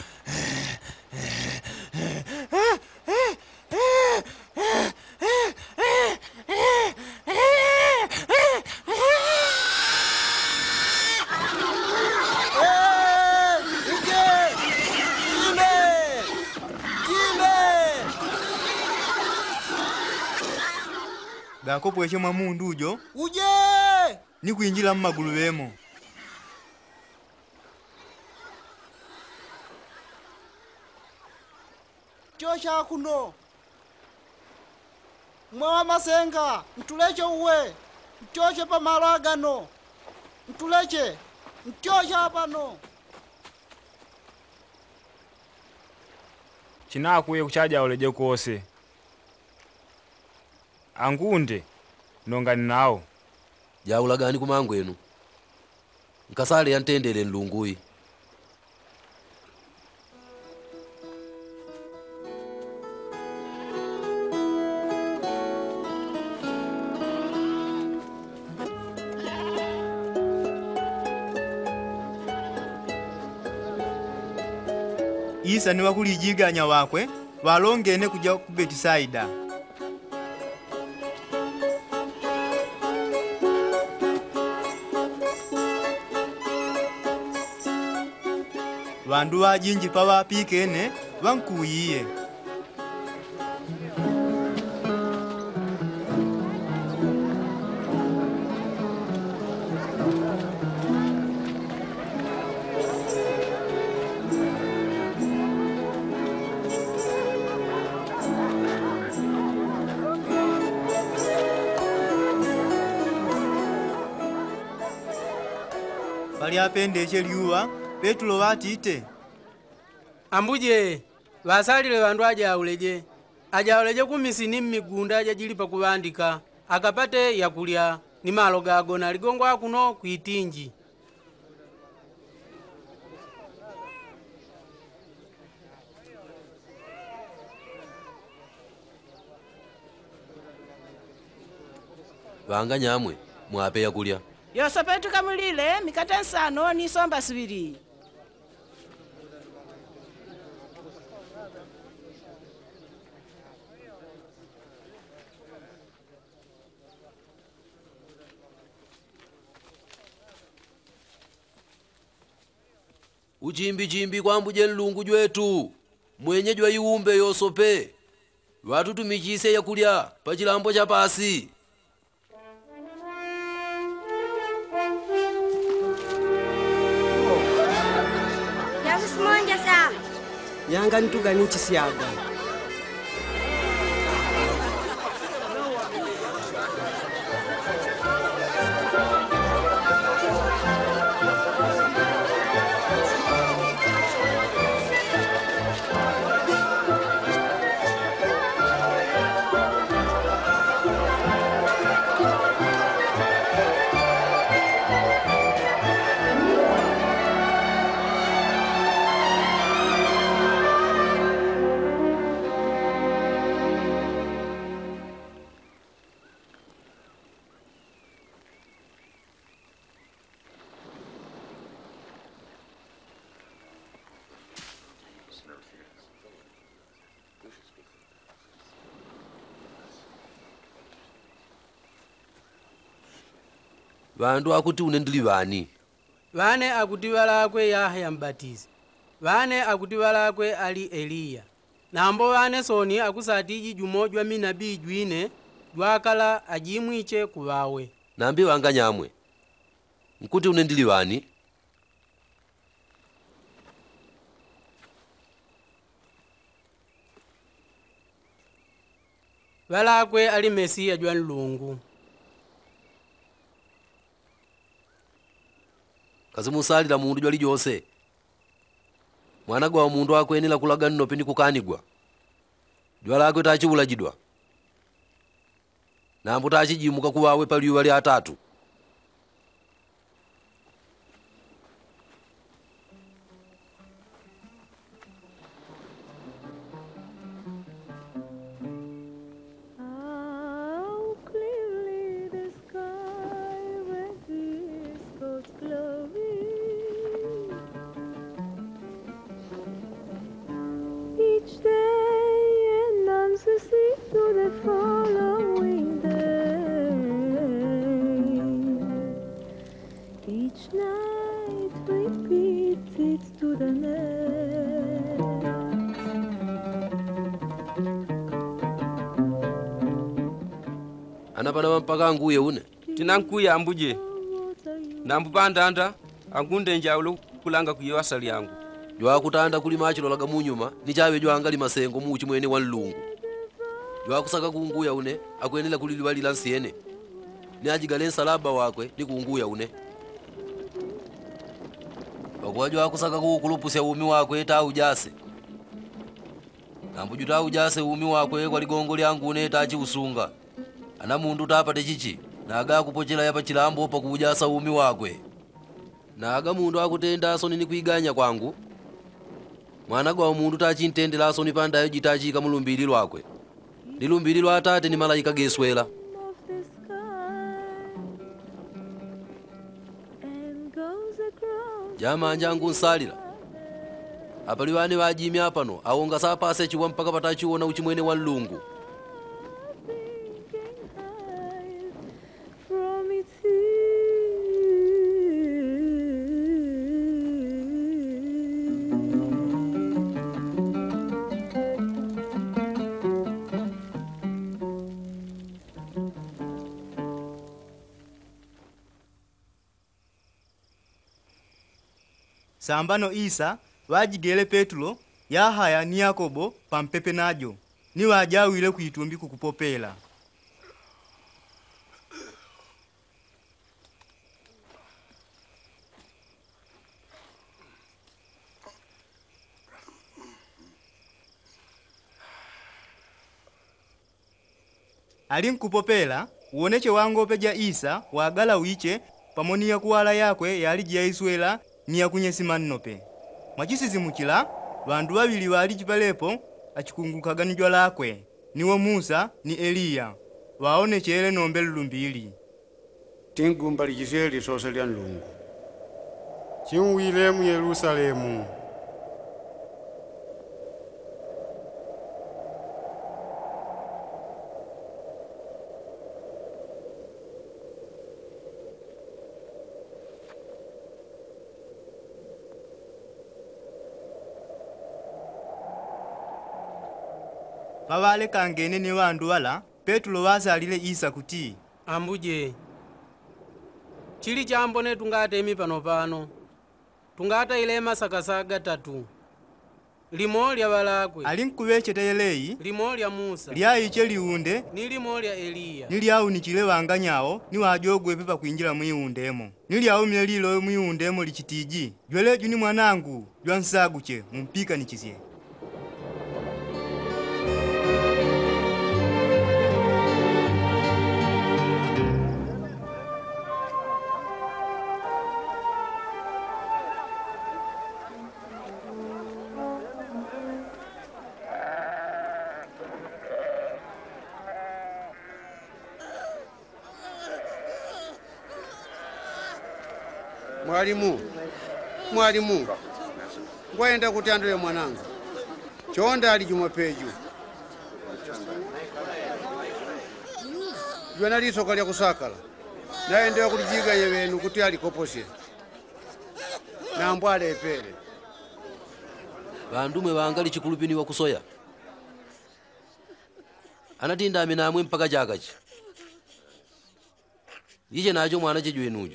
Gakopo eche mwa mundu ujo uje ni kuinjila mmagulu bemo. chosha kuno mwa masenga mtuleche uwe mchoshe pa malagano mtuleche mchosha pano chinakuye kuchaja oleje kose angunde nongani nawo jaula gani kumangu enu nkasale yantendele nlungui. Isa ni wakulijiganya wakwe walongene kuja ku Betisaida. Vandu wajinji pawapikene vankuyiye. Bali apendeshe liuwa Petro watite. Ambuje vasalile vandu aja uleje aja uleje kumisini mmigunda aja jilipa kuvandika akapate yakulya ni malo gago na ligongwa kuno kuitinji. Vanga nyamwe mwape yakulya. Yosepe tukamulile mikate nsano ni somba sibiri. Uchimbi chimbi kwambuje nlungu jwetu mwenye jwa iumbe Yosepe vatutumikise yakulya pa chilambo cha pasi. Yakusimonja sa yanga nituga nichisiaga vandu akuti une ndili vani? Vane akuti valakwe Yahya Mbatizi, vane akuti valakwe ali Eliya, nambo vane soni akusatiji jumo jwa minabii jwine jwakala ajimwiche kuvawe. Nambi wanga nyamwe nkuti une ndili vani? Valakwe ali Mesiya jwa Nlungu. Kazi musalila mundu jwali jose. Mwana gwa mundu akwenela kulaga nno peni kukanigwa. Jwala akwe tachibula jidwa. Nambu tachijimuka kuwawe paliyo wali atatu. Each day and none succeed to the following day. Each night repeats it to the next. Anapana mpaka nguye une. Tina nkuye ambuje. Nambu pandanda angunde njaulo kulanga kuyewasali yangu. Jwa kutanda kuli machilo laga munyuma ni chawe jwa angali masengo muchi mwene wa Nlungu. Jwa kusaka kuunguya une akwenela kuliliwali la nsiene. Ni ajigale nsalaba wakwe ni kuunguya une. Wakwa jwa kusaka kukulupusya umi wakwe ta ujase. Nambu juta ujase umi wakwe kwa ligongo lyangu une tachi usunga. Ana mundu tapate chichi na aga kupochela yapa chilambo pa kujasa umi wakwe. Na aga mundu akutenda soni ni kuiganya kwangu. Mwana gwa mundu tachintendela soni pandayo jitachika mulumbili lwakwe. Lilumbili lwa atate ni malaika geswela. Jama njangu nsalila. Apaliwane wajimi apano awonga sapase chiwa mpaka patachiwona uchimwene wa Nlungu. Sambano Isa wajigele Petro, Yahaya ni Yakobo pampepe najo. Ni wajawile kuitumbi kukupopela. Alinkupopela uoneche wangope ja Isa wagala wiche pamoni ya kuwala yakwe yalijia iswela ni ya kunyesimannope. Mwachisizi mukila, wandu wabili wali chipalepo, achikungukaga nijwa lakwe. Niwo Musa ni Eliya. Waone chele nombe lulumbili. Tingumba lijizeli sose lya Nlungu. Chimwile mu Yerusalemu. Mawale kangene ni wandu wala, Petro wazalile Isa kuti. Ambuje. Chili chambone tungatemi pano pano. Tungata ilema sakasaga tatu. Limo lya balakwe. Alinkuweche teyeleyi. Limo lya Musa. Lya iche liunde. Ni limo lya Eliya. Niliau nichile wanganyao, ni wajogwe pepa kuinjila mwiundemo. Niliau mlelilo mwiundemo lichitiji. Jwele juni mwanangu, jwa nsaguche, mumpika nichizie. Mwalimu, mwalimu, ngwaenda kutandule mwanangu. Chonda ali Jumapeju. Jwana liso kalya kusakala. nayendewa kulijiganye wenu kuti alikoposhe nambo alepere bandu mwe bangali chikulupiniwa kusoya anatinda amene amwe mpaka chakachi iche nacho mwana chejwenujo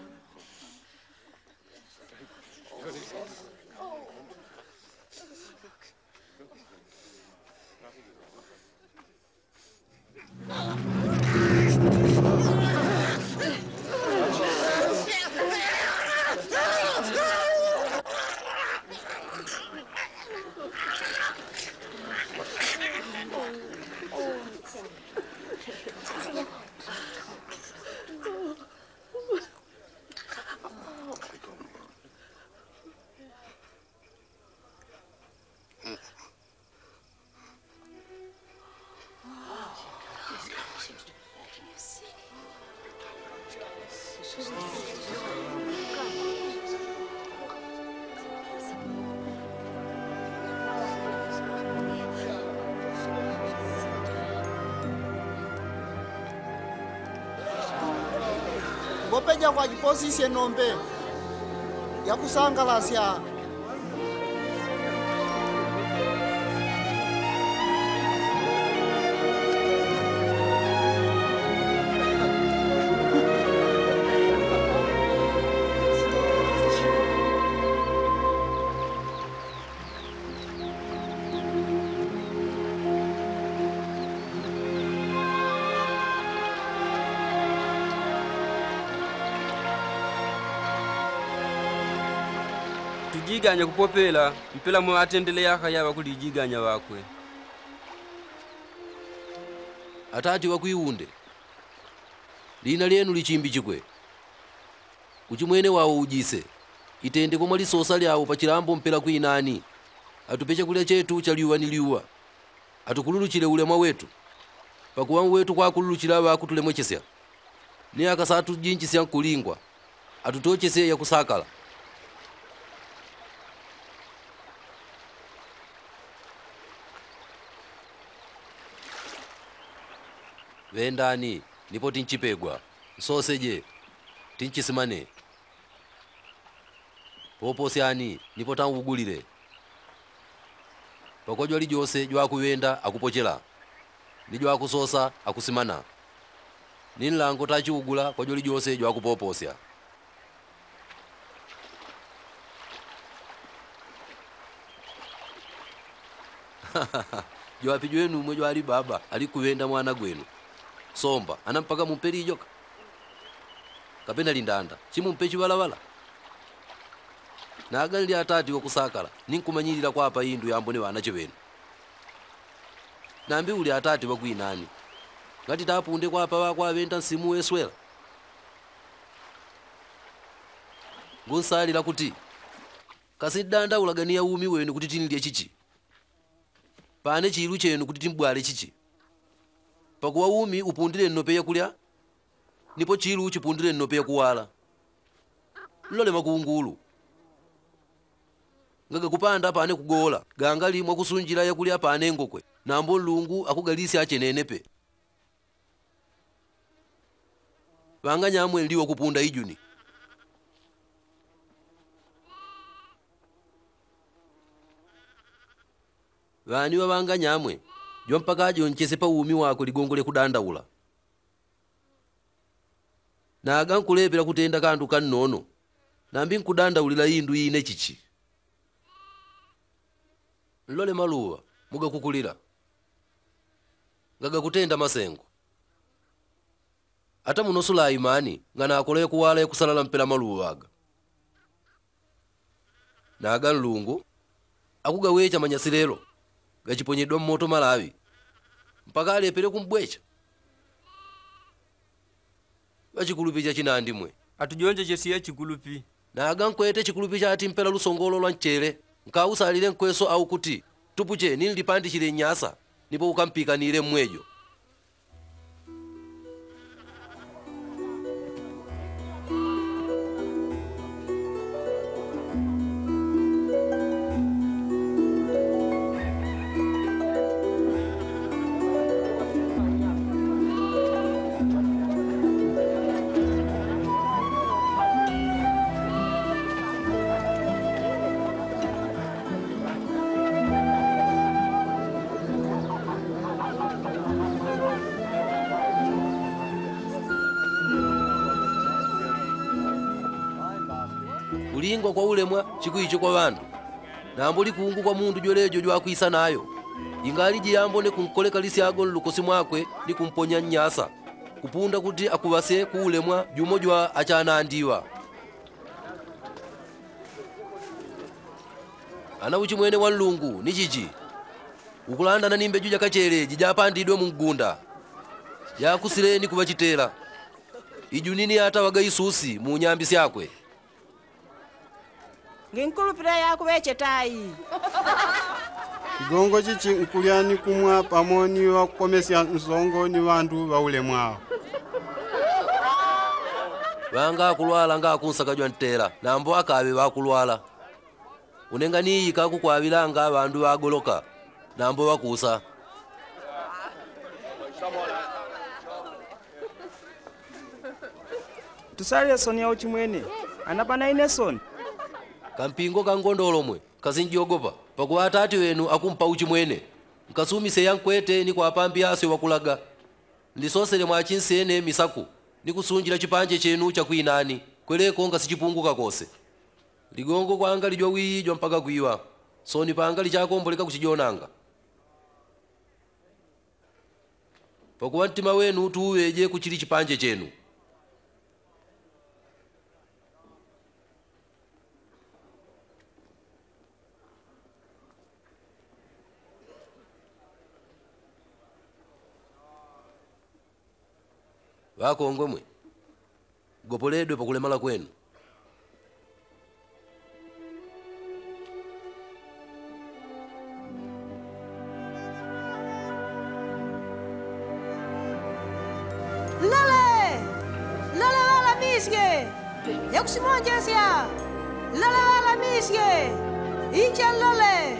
ngopeja kwa jiposisye nombe ya kusangalasya tujiganya kupopela mpela mwe atendelea khayaba kulijiganya wakwe atati wakwiunde lina lyenu lichimbi chikwe kuchimwene wawo ujise itende komwe lisosa lyawo pachilambo mpela kwinani atupeche kulya chetu chaliwa niliwa atukululuchile ulemwa wetu pakuwa wetu kwakululuchila baku tulemwe chesya ni akasatu jinchi sya kulingwa atutochese ya kusakala vendani nipo tinchipegwa soseje tinchisimane poposyani nipo tangugulire pakojwa lijose jwa kuwenda akupochela nijwa akusosa akusimana ninlango tachiugula kojwa lijose jwa kupoposya jwa pijwenu mwe jwa ali baba alikuwenda mwana gwenu somba anampaka mumpeli ijoka kapenda lindanda chimumpechi walawala na agali atati wokusakala ninkumanyirira kwa apa indu yambone wana chewenu nambi uli atati wakwinani ngati tapunde kwa apa wakwa avenda nsimu weswela ngunsalira kuti kasidanda ulagania umi wenu kuti tinilye chichi pane chilu chenu kuti timbwale chichi pakuwa umi upundire nnope ya kulya nipo chilu chipundire nnope ya kuwala lole makungulu ngaga kupanda pane kugola gangali mwa kusunjira ya kulya pane ngokwe nambo lungu akugalisi achenenepe vanga nyamwe ndiwo kupunda ijuni vani wavanga nyamwe jwa mpaka jonchese pa umi wako ligongole kudandaula naga nkulepera kutenda kantu kannono nambi nkudandaulira indu ine chichi lole maluwa muga kukulira ngaga kutenda masengo ata munosula imani ngana akole kuwala kusalala mpela maluwa aga naga nlungu akugawecha manyasirelo gachiponyedwa mmoto malawi mpaka alepere kumbwecha vachikulupi cha chinandi mwe atujonje chesiya chikulupi naga nkwete chikulupi cha ati mpela lusongolo lwa nchere nkausalire nkweso au kuti tupuche nilipandishire nyasa nipo ukampikanire mwejo kulingwa kwa ulemwa chikwicho kwa bandu nambo likungu kwa mundu jolejo jwakwisa nayo ingali jiyambo ne kunkoleka lisyago lukosi mwakwe ni kumponya nyasa kupunda kuti akubase kuulemwa jumo jwa achanandiwa ana uchimwene wa lungu ni chichi ukulanda na nimbe juja kachere jijapandidwe mu mgunda yakusireni kubachitera ijunini hata wagaisusi mu nyambi syakwe nginkulupira yakubeche tayi Gongo chichi nkulyani kumwa pamoni wa kukomesya nsongo ni bandu baulemwa banga kulwala nga kunsakajwa ntera nambo akabe bakulwala unenga niyi kakukwabilanga abandu bagoloka nambo bakusa tusalye soni ya uchimwene anapana ine soni kampingo kangondolomwe kasinjiogopa pakuwa atati wenu akumpa uchimwene nkasumise yankwete ni kwa pambi aswe wakulaga ndisosele mwachinsene misaku ni kusunjila chipanje chenu cha kuinani kweleko nga sichipunguka kose ligongo kwanga lijwa wijwa mpaka kuiwa soni panga lichakomboleka kuchijonanga pakuwa ntima wenu tuweje kuchili chipanje chenu bakongwe mwe gopoledwe pakulemala kwenu lale lale wala misye yakusimonjesya lale wala misye icha lale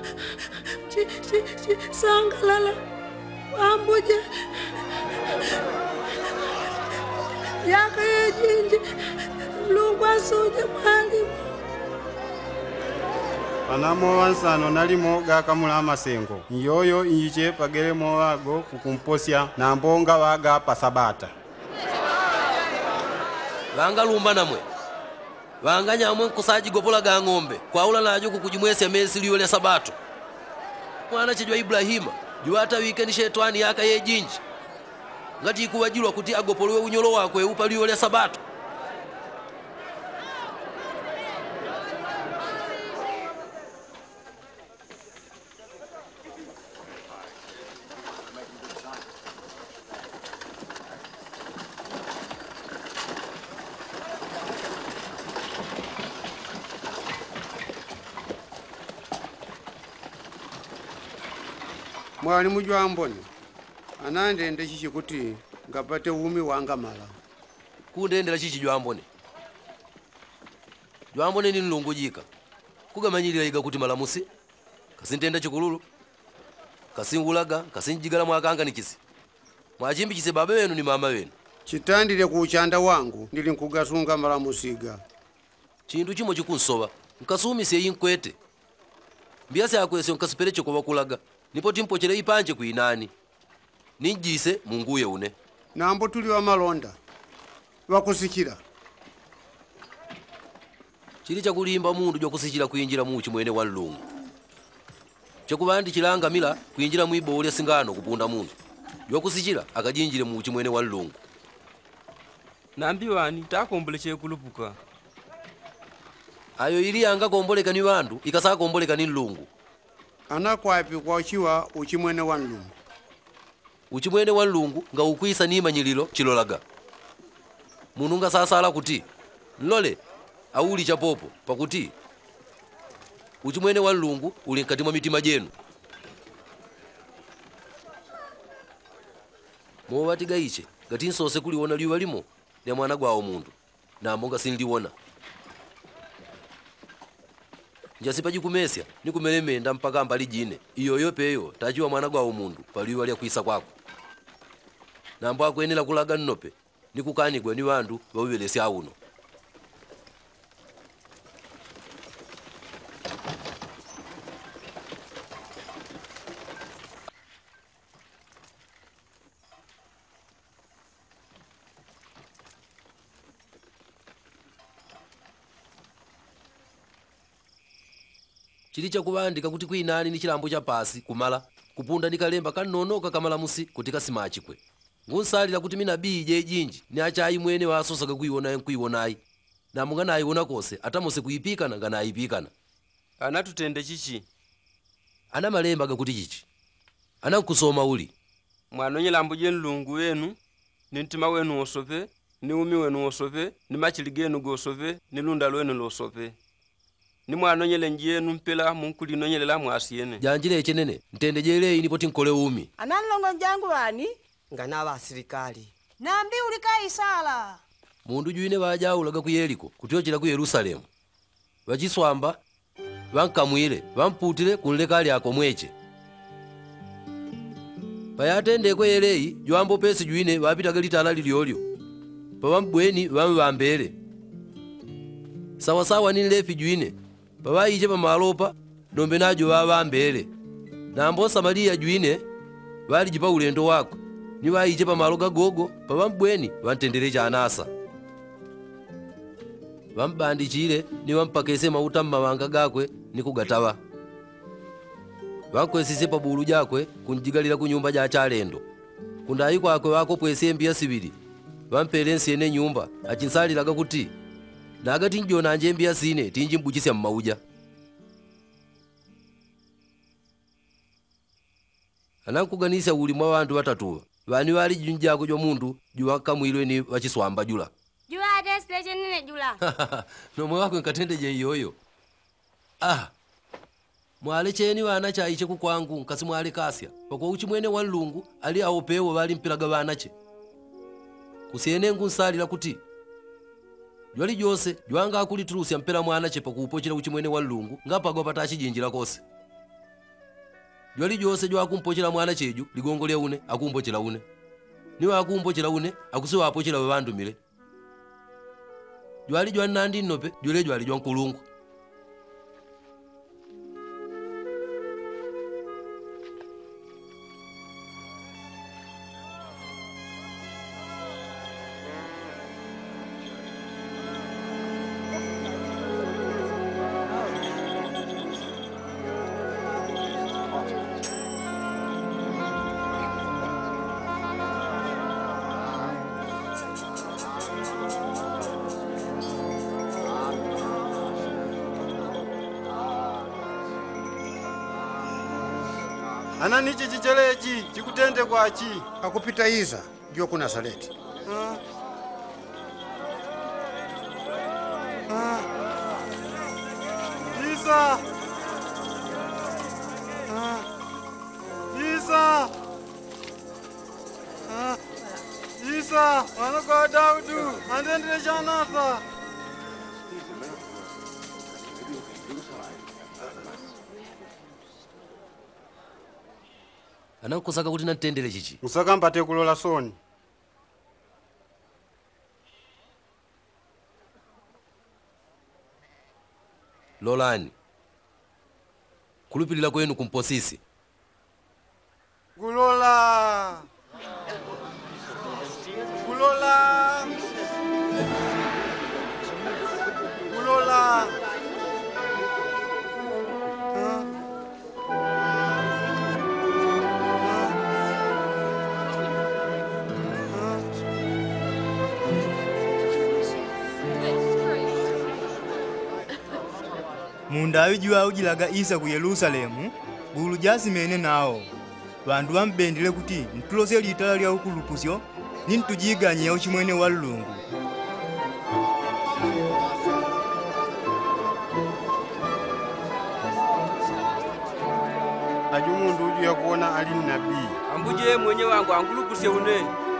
sangalala Ambuje yakayejinji mlungwa suje mwalimu Panamo wansano nalimo gakamula amasengo nyoyo injiche pagelemo wago kukumposya na mbonga waga pasabata Vanga lumba namwe Vanga nyamwe nkusaji gopola ga ng'ombe kwaula najo kukujimwesya mesi liyo le sabato Mwana chijwa Ibrahima juata weekend shetwani yaka yejinji ngati ikuwajilwa kuti agopolwe unyolo wakwe upaliyo le sabato Mwalimu Jwambone anandende chichi kuti ngapate umi wanga mala kundendela chichi Jwambone Jwambone ni nlungujika kugamanyirira iga kuti malamusi kasintenda chikululu kasingulaga kasinjigala mwakanga nikisi mwachimbi chise baba wenu ni mama wenu chitandile kuchanda wangu ndili nkugasunga malamusiga chindu chimo chikunsoba nkasumise yinkwete mbiyase akwese nkasipereche kwa wakulaga nipo timpochere ipanje kuinani ninjise munguye une nambo tuli wa malonda wakusikira chili chakulimba mundu jokusikira kuinjira muchi mwene wa lungu chakubandi chilanga mila kuinjira muibole singano kupunda mundu jokusikira akajinjire muchi mwene wa lungu nambiwani takombole chekulupuka ayo ili anga komboleka ni bandu ikasa komboleka ni lungu anakwapi kwa uchiwa uchimwene wa lungu uchimwene wa lungu nga ukwisa ni manyililo chilolaga mununga sasala kuti nlole auli chapopo pakuti uchimwene wa lungu uli nkati mwa mitima jenu mowatiga iche ngati nsose kuliwona liwa limo ya mwana gwawo mundu nambo nga sinliwona njasipa jikumesya nikumelemenda mpaka mbali jine iyo yopeyo tachiwa mwana gwawo mundu paliwa lya kuisa kwako nambo akwenela kulaga nnope nikukanigwa ni bandu bawibelesya uno chili chakuvandika kuti kwinani ni chilambo cha pasi kumala kupunda ni kalemba kanonoka kamalamusi kuti kasimachikwe ngunsalira kuti mina bije jinji ni achayi mwene wasosaga kuiwonayo nkuiwonayi na munga nayiwona kose atamose kuipikana nga nayipikana anatutende chichi ana malemba gakuti chichi ana kusoma uli mwanonyela mbuje nlungu wenu ni ntima wenu osope ni umi wenu osope ni machili genu gosope ni lunda lwenu losope ni mwanonyele njenu mpela munkuli nonyelela mwasiyene janjile chenene ntende jele ini poti nkole umi ananlongo njangu wani ngana abasirikali nambi ulika isala mundu juine bajaulaga ku Yeriko kutyochera ku Yerusalemu bachiswamba bankamwile bamputile kunlekali ako mweche payatende ko yeleyi jwambo pesi juine bapitaga litala liliolyo pabambweni bambambele sawa sawa ni lefi juine babayije pamalopa dombe najo babambele nambo Samaria juine bali jipa ulendo wako ni bayije pamaloga gogo pabambweni bantendere cha anasa bambandichile ni bampakese mauta mmabanga gakwe ni kugatawa bakwesise pa bulu jakwe kunjigalira ku nyumba ja chalendo kundayi kwakwe bakopwese mbia sibiri bampelensi ene nyumba achinsaliraga kuti nagati njona nje mbia sine tinji mbuchise mmauja anakuganisa uli mwa bantu batatu bani bali junjako jo mundu juwakamwilwe ni bachiswamba jula Jula atesile chenene jula. Nomwe wako nkatende je yoyo. Ah. Mwale cheni wana cha iche kukwangu nkasi mwale kasya. Pako uchi mwene walungu ali aopewo bali mpilaga banache. Kusiene ngunsalira kuti. Jwali jose jwanga akuli trusi ya mpela mwanache pako upochira uchi mwene walungu ngapa gopata chijinjira kose. Jwali jose jwa kumpochira mwanache eju ligongo lya une akumpochira une. Niwa akumpochira une akusiwa apochira babandu mile. Jwali jwa nandi nope jwale jwali jwa nkulungu. Ana nichi chichelechi chikutende kwachi akupita Iza ndio kuna Nazareti. Ah. Ah. Isa. Ah. Isa. Ah. Isa, wana kwa Daudu, andendele chanasa. Ana kusaka kuti natendele chichi. Usaka mpate kulola soni. Lolani. Kulupilila kwenu kumposisi. Kulola. Kulola. Kulola. Mundawi jwa ujilaga Isa ku Yerusalemu gulu jasimene nawo bandu bambendile kuti ntulose litala lya ukulupusyo nintujiganye uchimwene walungu. Aju mundu uju ya kuona ali nabii. Ambuje mwenye wangu angulupuse une.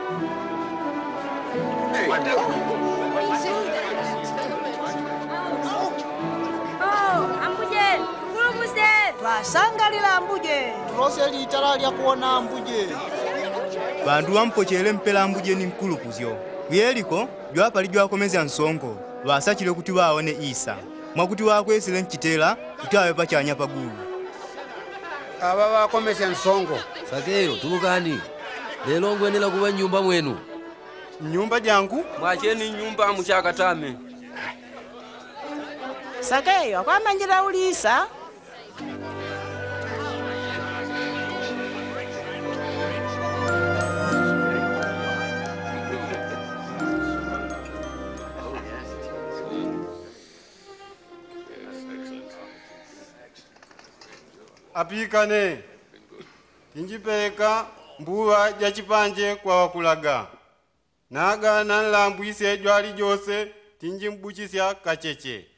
Twasangalila ambuje tulose litala lya kuona ambuje Bandu wampochele mpela ambuje ni nkulupuzyo Yeriko jwapali jwakomeza nsongo basachile kuti baone Isa mwakuti wakwesile nchitela kutawe pachanya pagulu. Aba bakomeza nsongo Sakeyo tulukani lelo ngwenela kuba nyumba mwenu. Nyumba jangu mwacheni nyumba muchakatame. Sakeyo kwamanjira ulisa apikane tinjipeleka mbuwa ja chipanje kwa wakulaga naga nanlambwise jwali jose tinjimbuchisya kacheche.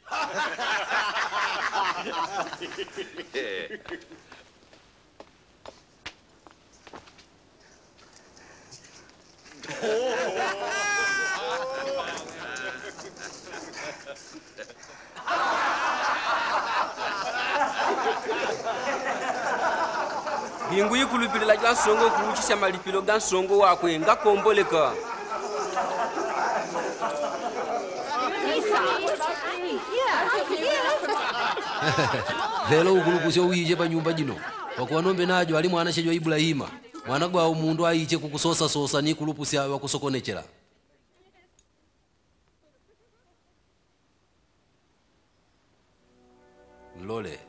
Bingu yikulupilila jwa nsongo kuuchisya malipilo ga nsongo wakwe ngakomboleka. Lelo ukulupusya uyiche pa nyumba jino pakuwa nombe najo ali mwana shejwa Ibrahima mwana gwa umundu ayiche kukusosa sosa ni kulupusya wakusokonechera. Lole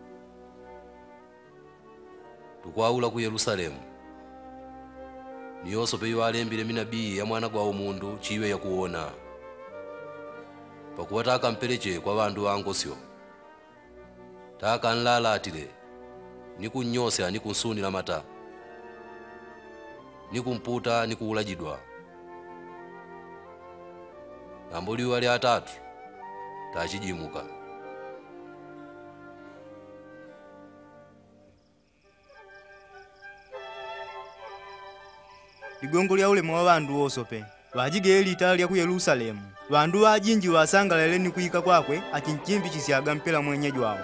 tukwaula ku Yerusalemu niyoso pe yalembile minabii ya mwana gwa umundu chiwe ya kuona pakuwa taka mpeleche kwa bandu bangosyo taka nlalatile nikunyosya nikunsunila mata nikumputa nikuulajidwa nambo liwa lya atatu tachijimuka. Ligongo lya ulemu wa bandu osope wajige elita lya ku Yerusalemu bandu bajinji wasangalale ni kuyika kwakwe achinchimbi chisyaga mpela mwenyeji wawo.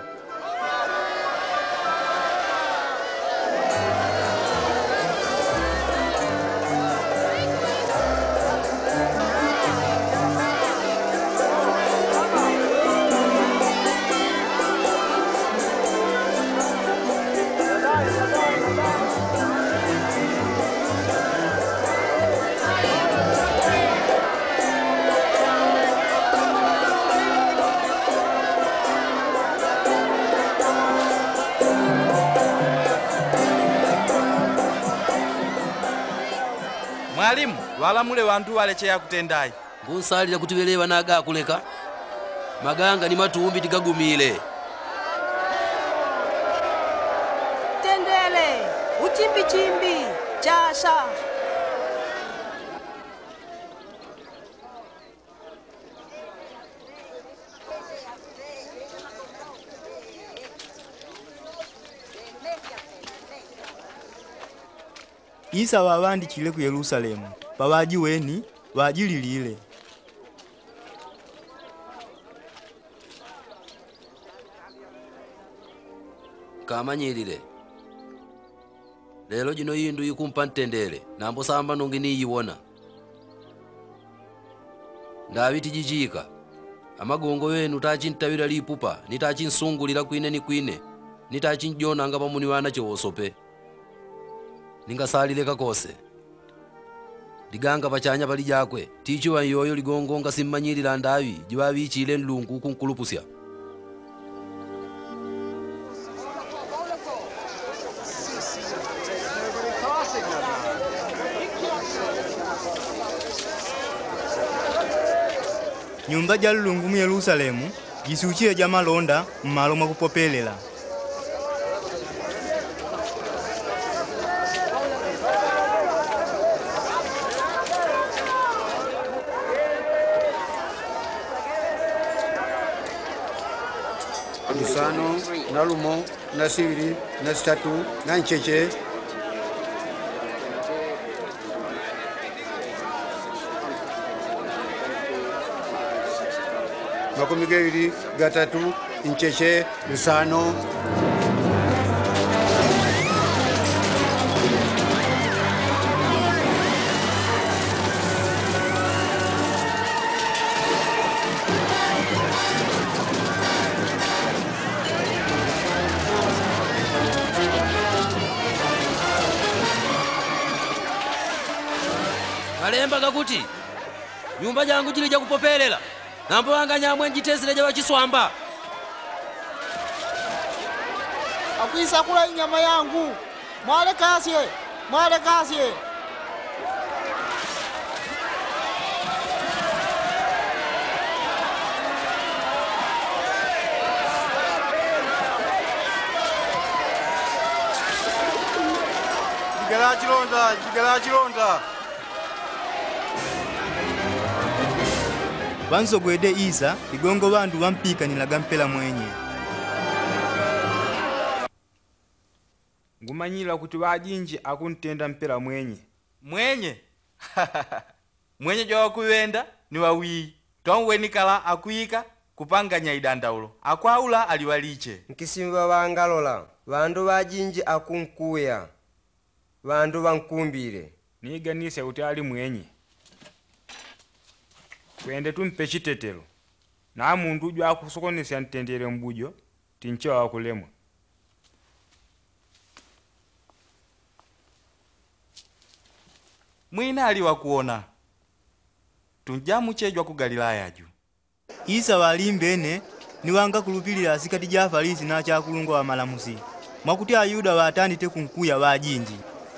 Mwalimu, walamule wantu walecheya kutendai. Ngunsalira kuti belewa naga kuleka. Maganga ni matumbi tigagumile. Tendele, uchimbi chimbi, chasha. Isa wawandikile ku Yerusalemu pawaji weni wajililile. Kamanyilile lelo jino yindu yikumpa ntendele nambo samba nonge niyiwona ndabiti jijika amagongo wenu tachintawira lipupa nitachinsungulira kwine ni kwine nitachinjona nga pamuni wana chowosope ningasalile kakose liganga pachanya pali jakwe tichiwa yoyo ligongo nga simmanyilila ndawi jiwabichile nlungu kunkulupusya. Nyumba ja Lungu mu Yerusalemu jisuchile ja malonda mmalo mwa kupopelela. Nsano, nalumo, nasiri, nasitatu, nancheche. Makumi gabiri, gatatu, ncheche, nsano. Malemba gakuti nyumba jangu jili ja kupopelela nambo wanga nyamwe njitezile ja wachiswamba akwisa kula inyama yangu mwale kasye mwale kasye. jigala chilonda jigala chilonda. Bansogwede Isa ligongo bandu bampikaniraga mpela mwenye. Ngumanyira kuti bajinji akuntenda mpela mwenye. Mwenye? Mwenye jwa kuwenda ni wawi. Tomwenikala akuyika kupanganya idandaulo. Akwaula aliwaliche. Nkisimba bangalola. Bandu bajinji akunkuya. Bandu bankumbire. Niganise kuti ali mwenye. Kwende tumpe chitetelo. Na mundu ujwa akusokonesa ntendere mbujo tincho wakulemwa. Mwina ali wakuona. Tunjamu chejwa ku Galilaya ju. Isa walimbene niwanga kulupilira sikati ja Farisi na cha kulungo wa malamusi. Mwakuti Ayuda watandite kunkuya bajinji.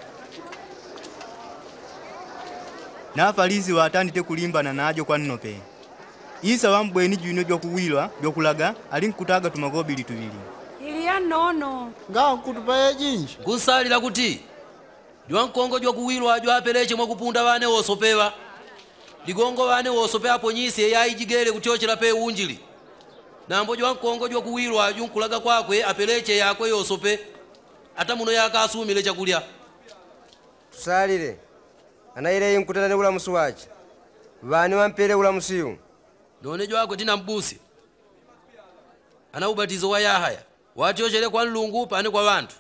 Na Farisi watandite kulimbana najo kwa nnope. Isa wambweni juino jwa kuwilwa jwa kulaga alinkutaga tumagobili tubili. Iliya nono. Nga nkutupaye jinji. Kunsalira kuti jwa nkongo jwa kuwilwa jwa apeleche mwakupunda bane wosopewa. Ligongo bane wosope aponyise yayijigere kutyochera pe unjili. Nambo jwa nkongo jwa kuwilwa junkulaga kwakwe apeleche yakwe yosope. Ata muno yakasumile chakulya. Tusalire. Anaire yinkutana ula musuwaji. Bani wampere ula musiu. None jwa ko tina mbusi. Ana ubatizo wa Yahaya. Watyochere kwa nlungu pane kwa bantu.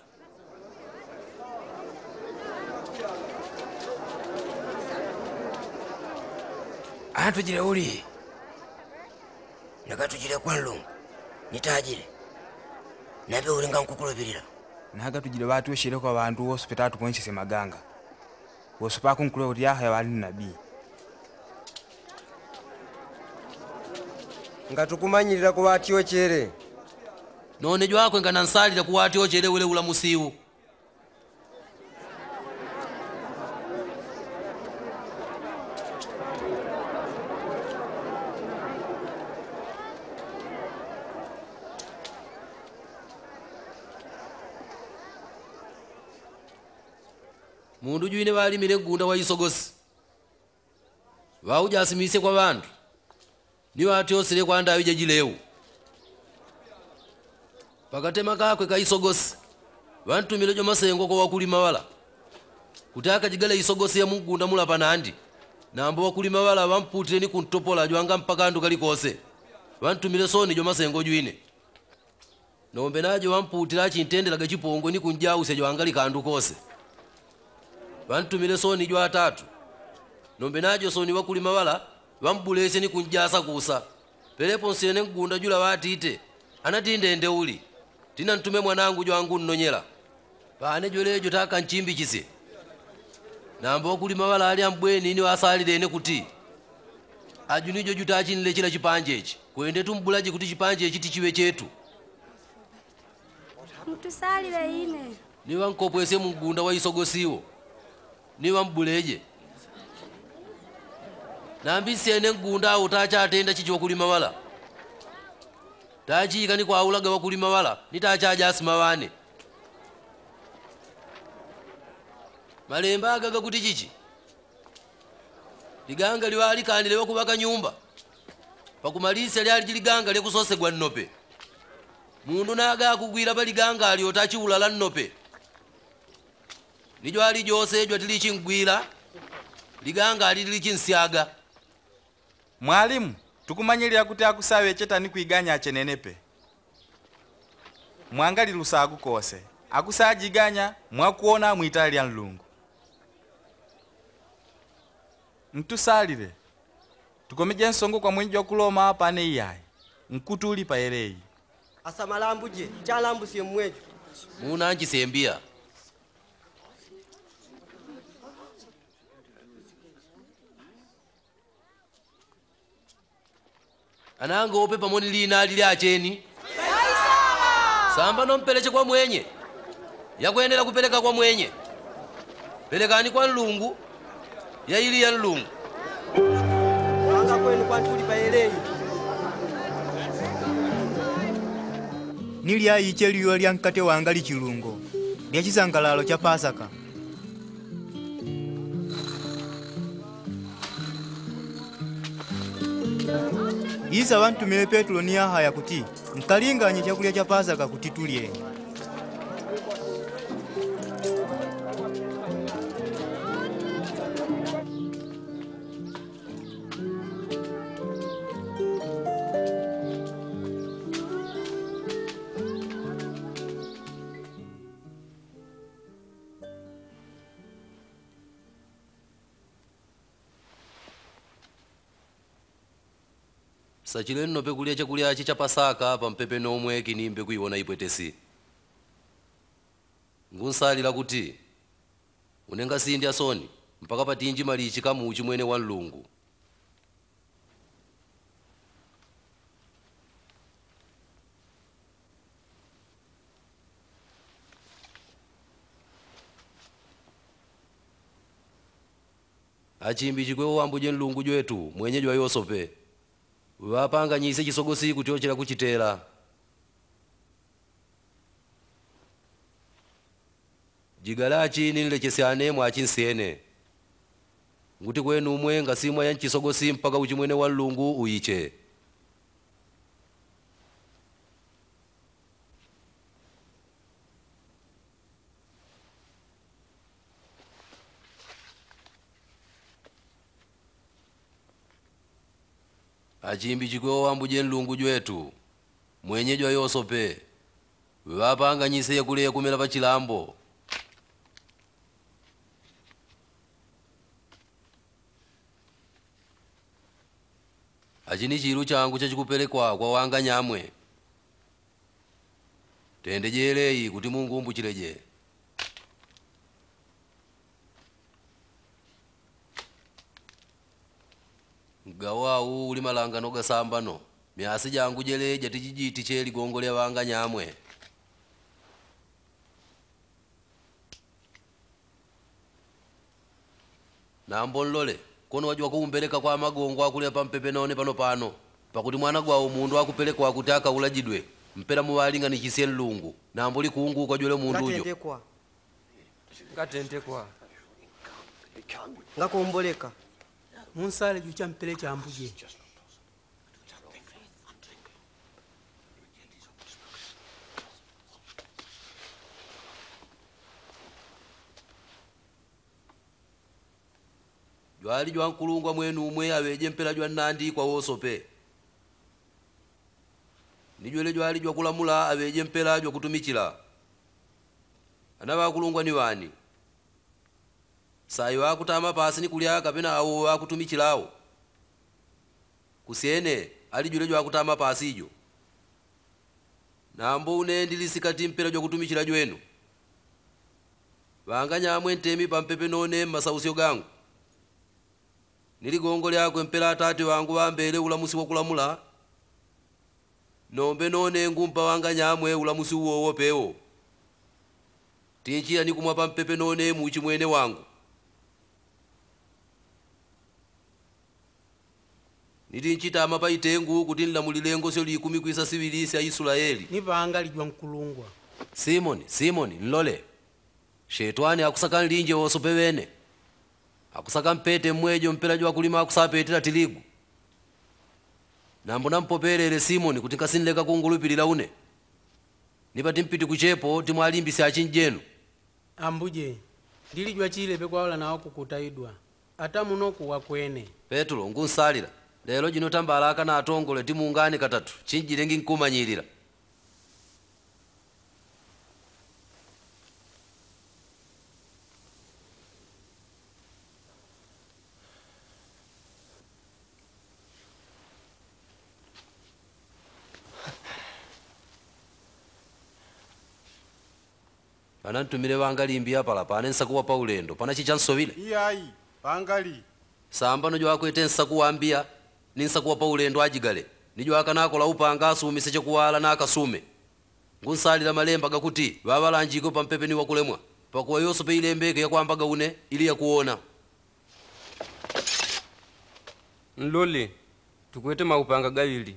Atujire uli. Nakatujire kwa nlungu. Nitajire. Nabe ulinga nkukulubirira. Naga tujire watu weshere kwa bantu wosope tuponchise maganga. Wosopa kunkule kuti Yahaya wali nabii. Ngatukumanyirira ku watyochere. None jwako ngana nsalira ku watyochere ule ula musiu. Mundu juine bali mire gunda wa isogosi. Wauja asimise kwa bantu. Ni watyosire kwa ndawi jejileu. Pakatema kakwe ka isogosi. Bantu milejo masengo kwa wakulima wala. Kutaka jigale isogosi ya mugunda mula panandi. Na ambo wakulima wala wamputire ni kuntopola jwanga mpaka andu kalikose. Bantu mile soni jo masengo juine. Nombe najo wamputira chintendela gachipongo ni kunjause jwanga likandu kose. Bantu mile soni jwa tatu. Nombe najo soni wakulima wala wambulese ni kunjasa kusa. Pelepo nsene ngunda jula watite. Anatinde ende uli. Tina ntume mwanangu jwangu nnonyela. Paane jolejo taka nchimbi chise. Nambo wakulima wala ali ambweni ni wasalire ene kuti. Ajunijo jutachi nile chila chipanje echi. Kwende tumbulaji kuti chipanje echi tichiwe chetu. Mtusalire ine. Niwa nkopwese mungunda wa isogosiwo. Niwa mbuleje. Nambisi ene ngunda utacha atenda chichi wakulima wala. Tachi ikani kwa aulaga wakulima wala. Nitacha ajasima wane. Malemba agaga kuti chichi. Liganga liwali kanile wakubaka nyumba. Pakumalisa liali jiliganga likusose gwa nnope. Mundu naga kugwira pa liganga ali otachi ulala nnope. Nijo ali jose jwa tilichi ngwira. Liganga ali tilichi nsiaga. Mwalimu, tukumanyirira kuti akusawe chetani kuiganya achenenepe. Mwangali lusagu kose. Akusajiganya mwakuona muitalia nlungu. Mtusalire. Tukomeje nsongo kwa mwenji wa kuloma hapa ne iyai. Nkutuli pa erei. Asa malambuje, chalambu siye mwejo. Muna nchi sembia. Anango ope pamoni lina lili acheni. Samba no mpeleche kwa mwenye. Ya kuendela kupeleka kwa mwenye. Pelekani kwa nlungu. Ya ili ya nlungu. Wanga kwenu kwa ntuli pa erei. Nili ayiche liyo lya nkate wangali chilungo. Lya chisangalalo cha Pasaka. Isa wantumile Petro ni Yahaya kuti mkalinganye chakulya cha Pasaka kuti tulye. Sachile nnope kulya chakulya achi cha Pasaka pa mpepe nomwe kinimbe kuiona ipwetesi. Ngunsalira kuti unenga sindi asoni mpaka patinji malichi kamuchi mwene wa Mlungu. Achimbi chikwe wambuje Mlungu jwetu mwenyeji wa Yosope. Wapanga nyise chisogosi kutiochera kuchitera. Jigalachi nilechesiane mwachinsiene. Nguti kwenu umwe ngasimwa ya nchisogosi mpaka uchimwene wa Mlungu uiche. Achimbi chikwe wambuje Mlungu jwetu mwenyeji wa Yosope. Wapanga nyise ya kule ya kumela pa chilambo. Achini chiru changu chachikupelekwa kwa wanga nyamwe. Tende jeleyi kuti Mungu umbuchileje. Gawa u uli malangano gasambano. Myasi jangu jeleja tijijiti cheli gongole wanga nyamwe. Nambo nlole kono wajua kuumbeleka kwa magongo akule pa mpepe none pano pano pakuti mwana gwa umundu akupelekwa akutaka ulajidwe mpera muwalinga ni chisie Mlungu nambo likungu kwa jole mundu ujo Ngatentekwa. Ngatentekwa. Ngakomboleka. Munsale jucha mpele cha Ambuje. Jwali jwa nkulungwa mwenu umwe aweje mpela jwa Nandi kwa Wosope. Nijwele jwali jwa kulamula aweje mpela jwa kutumichila. Anaba kulungwa ni wani. Sayo akutama pasi ni kulya kapena awo akutumichilao. Kusiene ali jule jwa akutama pasi ijo. Nambo une ndilisikati mpela jwa kutumichila jwenu. Wanganya amwe ntemi pa mpepe none masausio gangu. Niligongo lyakwe mpela atati wangu wambele ulamusi wa kulamula. Nombe none ngumpa wanga nyamwe ulamusi uwo wopeo. Tinchia nikumwapa mpepe none muchi mwene wangu. Nitinchita amapa itengu kuti nilamulilengo sio likumi kuisa sivilisi ya Israeli. Nipanga lijwa nkulungwa. Simoni, Simoni, nlole. Shetwani akusaka nlinje Wosope wene. Akusaka mpete mwejo mpela jwa kulima akusapetera tiligu. Nambo nampopelele Simoni kuti nkasinleka kungulupilira une. Nipati mpiti kuchepo timwalimbisi achinjenu. Ambuje, ndilijwa chile pe kwawula na wako kutaidwa. Ata munoku wakwene. Petro ngunsalira. Lelo jino tambalaka na atongole timungane katatu. Chinjilengi nkumanyirira. Anantumile wangalimbi apala pane nsakuwa pa ulendo pana chichansovile. Iyayi pangali. Samba no jwa kwete nsakuwambia ni nsakuwa pa ulendo ajigale. Nijo akanako la upanga asumise chekuwala na akasume. Ngunsalira malemba gakuti babalanjiko pa mpepe ni wakulemwa. Pakuwa Yosope ilembeke ya kwambaga une ili ya kuona. Nlole tukwete maupanga gawili.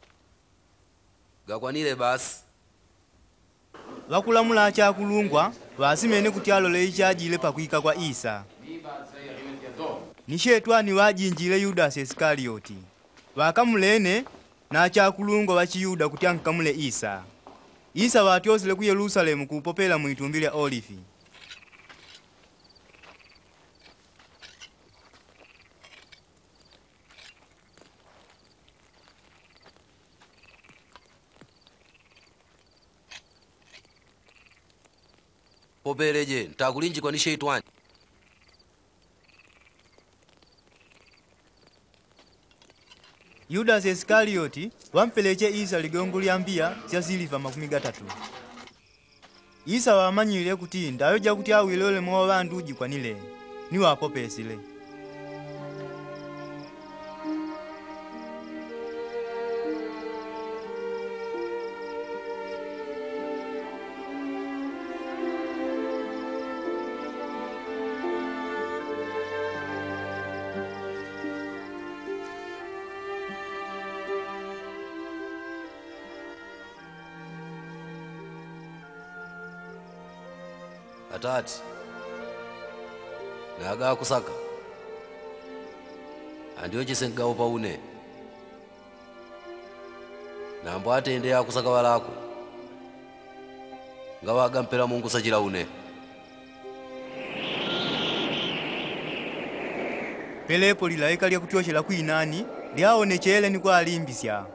Gakwanile basi. Wakulamula cha kulungwa wasimene kuti alole ichajile pakwika kwa Isa. Ni shetwani wajinjile Yudasi Iskarioti. Wakamulene na chakulungo wa Chiyuda kuti ankamule Isa. Isa watyosile ku Yerusalemu kupopela mwitumbi lya Olivi. Popeleje ntakulinjikwa ni shetwani. Yudasi Iskarioti wampeleche Isa ligongo lya mbia sya siliva makumi gatatu. Isa wamanyile kuti ndayoja kuti awilole mwa bandu ujikwanile ni wapopesile. Atati naga kusaka andiyo chisengawo paune nambo atende ya kusaka walako ngawaga mpela Mungu sachila une. Pelepo lilaika lya kutyoshela kwinani lyaonechele ni kwa alimbisya.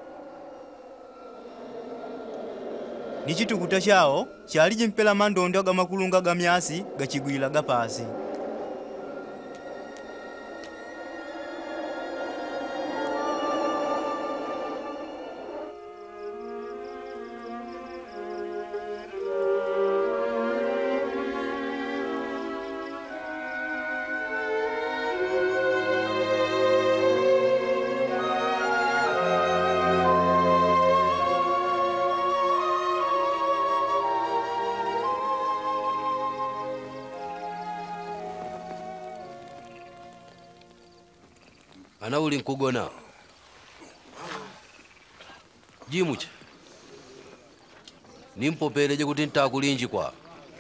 Ni chitukuta chao chaliji mpela mandondo ga makulunga ga myasi gachigwila gapasi. Ana uli nkugona jimuche nimpopeleje kuti ntakulinjikwa.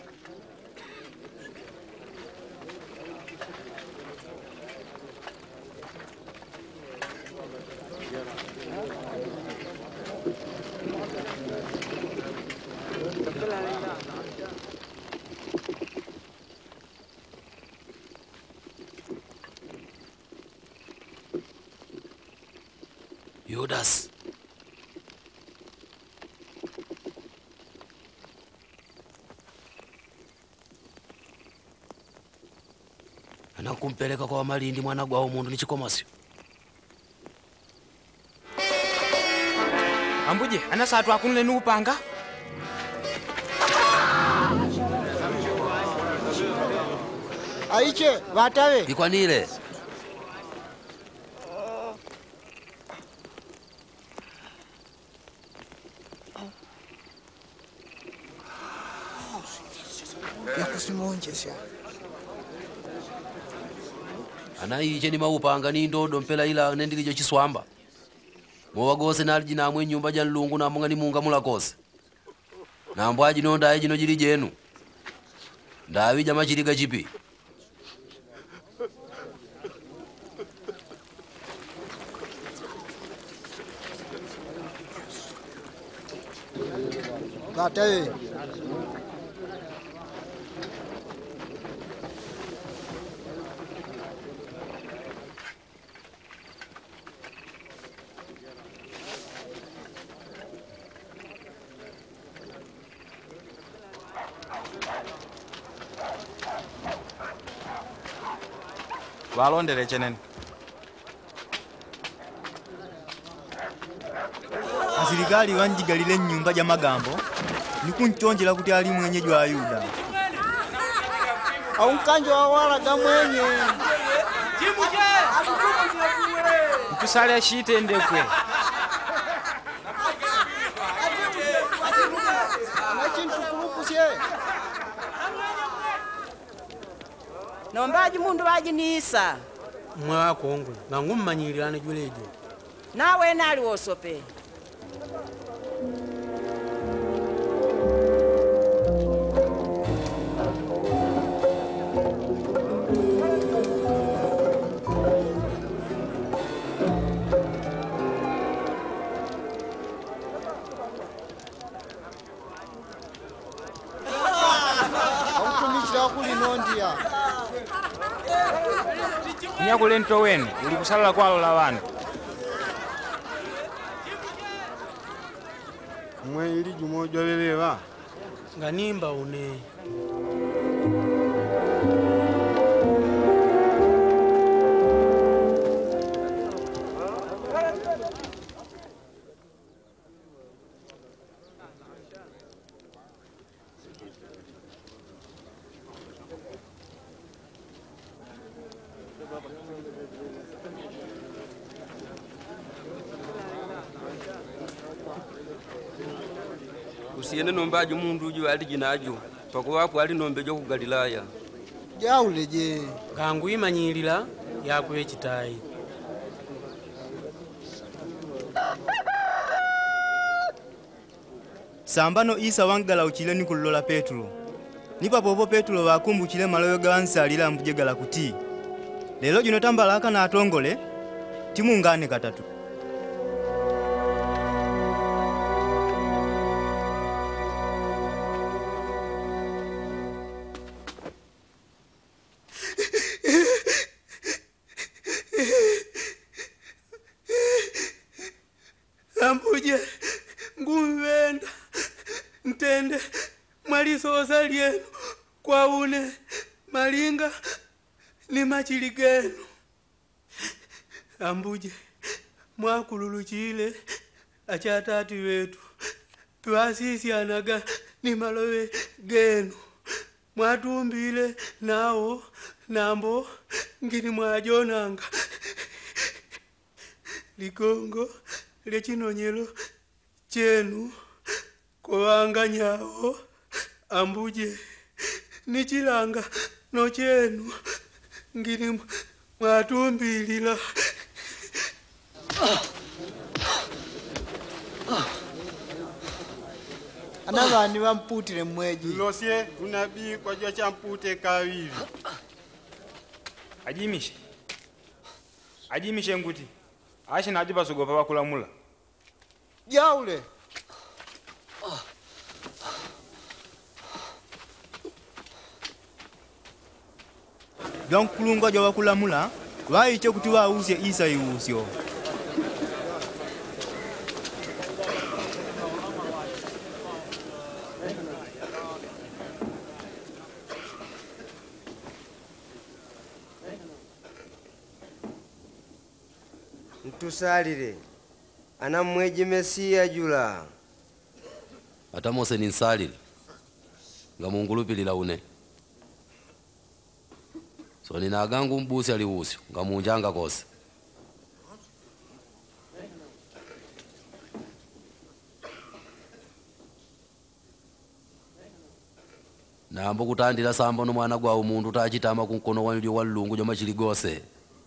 Yudas anakumpeleka kwa Malindi mwana gwa umundu ni chikomasyo. Ambuje anasatu akunle ni upanga. Aiche vatawe ikwanile yakusimonjesha anaiche ni maupanga ni ndodo mpela ila nendilijo chiswamba mwagose naliji namwe nyumba ja Nlungu namunga ni munga mulakose nambwaji nonda ayi jino jili jenu ndawija machiliga chipi vatawe walondele chenene Asirikali wanjigalile nyumba ja magambo nikunchonjela kuti ali mwenyeji wa Yuda. au mkanjo wa wala ga mwenye Mtusale shite ndekwe nombaji mundu waji ni Isa mwe wakongwe nangumanyilirane julejo nawe nali wosope. Mesiya. Nyakule nto wenu uli kusalala kwalo la wandu. Mwe ili jumojo lelewa. Nganimba une. Usiyene nomba aju mundu uju ali jinajo pakuwapo ali nombe jo ku Galilaya. Jauleje kangu imanyilira yakuye chitayi. Sambano Isa wangala uchile ni kulola Petro. Nipa popo Petro wakumbukile maloyo gawansalira mbujegala kuti. Lelo jino tambalaka na atongole timungane katatu. Ambuje ngumvenda ntende mwalisosa lyenu kwa une malinga ni machili genu. Ambuje mwakululuchile achatati wetu twasisianaga ni malowe genu mwatumbile nawo nambo ngini mwajonanga ligongo lechinonyelo chenu kuwanganyawo. Ambuje nichilanga no chenu ngini mwatumbilila. Anabani wamputile mweji. Losye unabii kwa jua cha mpute kawili. Ajimishe. Ajimishe nguti. Ashi na ajiba sugopa wakulamula. Jaule. Don kulunga jo wakulamula waiche kuti wausye Isa iusyo. Ntusalire ana mweji Mesiya jula. Ata Mose ninsalire nga mungulupilira une. So nina agangu mbusi aliusyo nga munjanga kose. Nambo kutandira sambo no mwana gwa umundu tachitama kunkono wanyu wa lungu joma chiligose.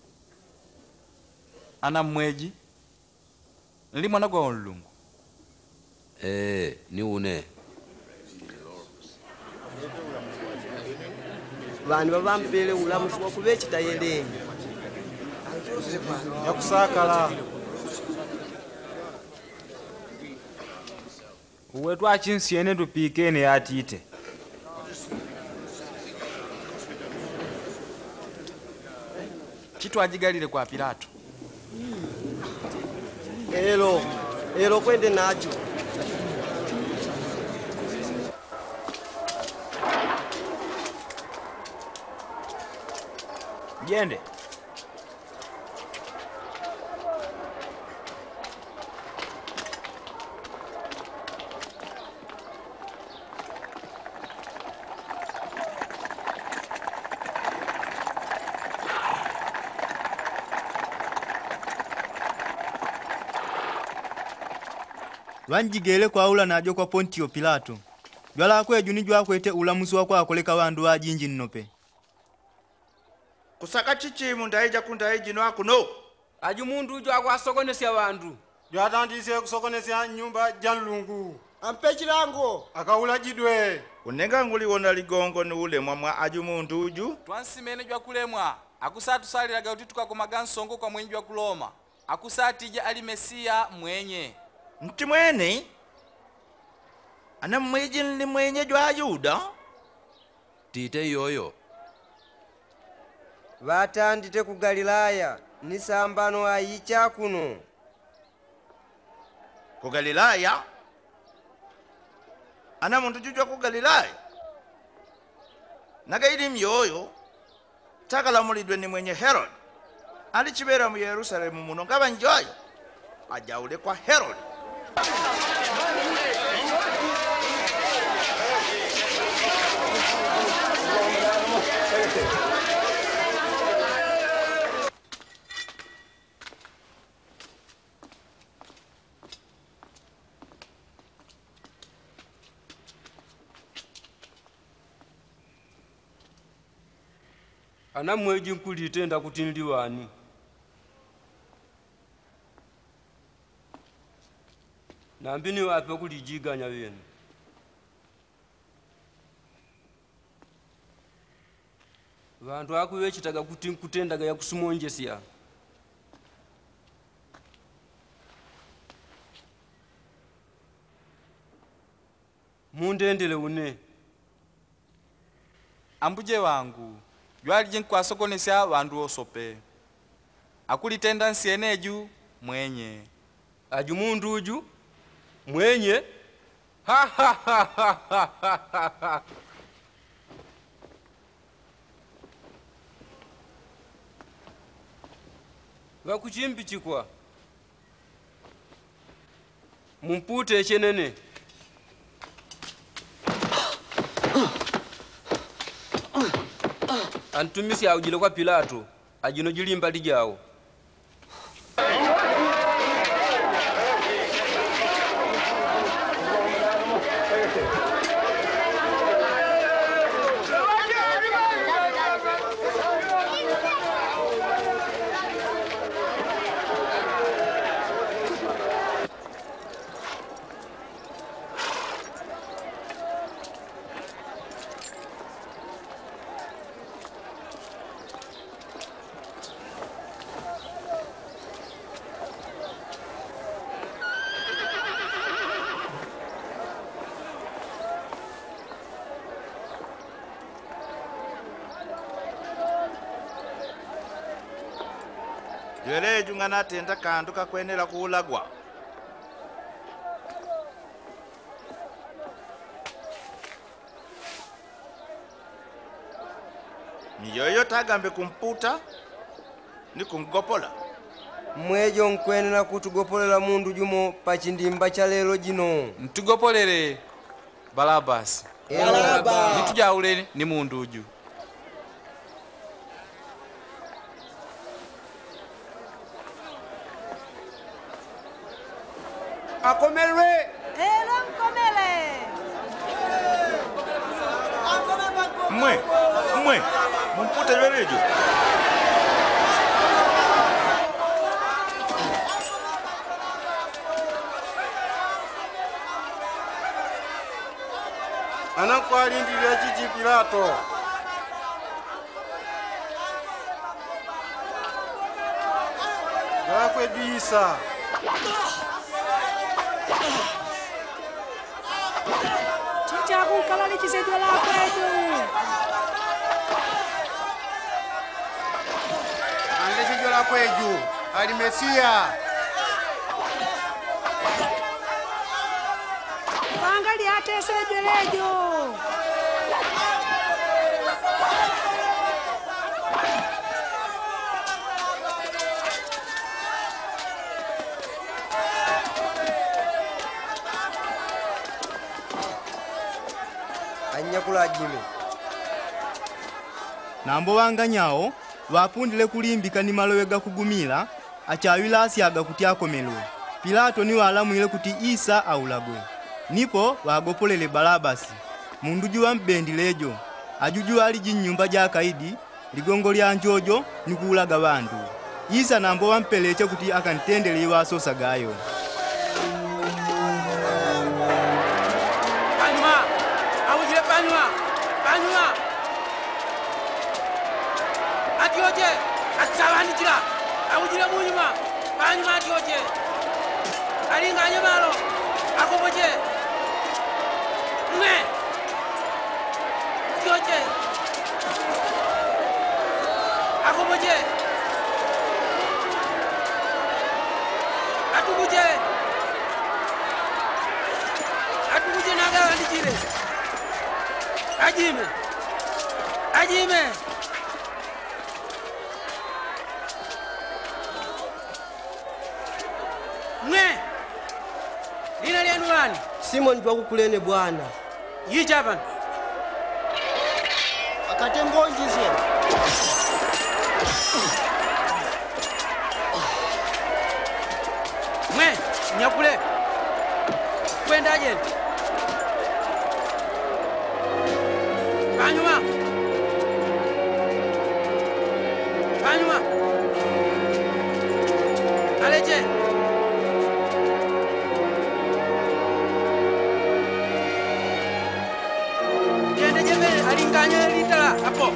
Ana mweji nili mwana gwa ulungu. Eh, ni une. Vanhu vavampele ulamusi wa kuve chitayeleni. Yakusakala. Uwetu achinsiene tupikene yatite. Chitu ajigalile kwa Pilato. Elo, elo kwende nacho. Jende. Wanjigele kwa ula najo kwa Pontio Pilato. Jwala kwe juni jwa kwete ulamusi wa kwa koleka wandu wa jinji nnope. Kusaka chichimu ndaija kundaiji no akuno. Aju mundu uju akwasokonesya wandu. Jwatandise kusokonesya nyumba janlungu. Ampechilango. Akaula jidwe. Unenga nguli wona ligongo ni ule mwamwa aju mundu uju. Twansimene jwa kulemwa. Akusatu saliraga kuti tukakomaga nsongo kwa mwenji wa kuloma. Akusatija ali Mesiya mwenye. Mti mwene? Ana mweji ni mwenye jwa Yuda? Tite yoyo. vatandite ku Galilaya ni sambano ayicha kuno. Ku Galilaya? Ana muntu jujwa ku Galilaya? Naga ili myoyo takalamulidwe ni mwenye Herod. Alichibera mu Yerusalemu muno ngaba njoyo ajaule kwa Herod. Ana mweji nkulitenda kuti ndi wani? Nambi ni wapi kulijiganya wenu? Vantu akuwe chitaga kuti nkutendaga ya kusumonjesya. Mundendele une. Ambuje wangu jwali jinkwasokonesya vandu osope akulitenda nsieneju mwenye aju mundu uju mwenye ha ha ha ha ha ha. Vakuchimbi chikwa mumpute chenene antumisi aujile kwa Pilato ajino jilimba lijawo. Jweleju ngana tenda kandu kakwenela kuulagwa. Miyoyo tagambe kumputa ni kumgopola. Mwejo nkwenela kutugopolela mundu jumo pachindimba cha lelo jino. Mtugopolele Balabasi. Balaba. Nitujaule ni mundu uju. Akomelwe. Elo nkomele. Mwe, mwe, mumpute jweleju. Anakwalindilya chichi Pilato. Gakwejisa. Chicha kunkalali chisejo la kwetu. Ande chijo la kweju ali Mesia. Pangali ate sejo lejo. Anyakula jime. Nambo wanganyawo wapundile kulimbika ni malowe ga kugumila achawila asyaga kuti akomelwe. Pilato ni walamwile kuti Isa aulagwe. Nipo wagopolele Balabasi munduju wa mbendi lejo ajuju ali jinyumba ja kaidi ligongo lya njojo ni kuulaga bandu. Isa nambo wampeleche kuti akantendele iwasosa gayo. Banywa awujile banywa banywa atioje atsawanijira awujile munyuma banywa atioje alinganye malo akoboje mwe tioje akomoje atukuje atukuje nagawa ndikire ajime ajime mwe lina lyanu lani? Simon Jwakukulene bwana. Yicha bana akatengonjise mwe nyakule kwenda je panyuma panyuma aleje jende jebe alinganya litala hapo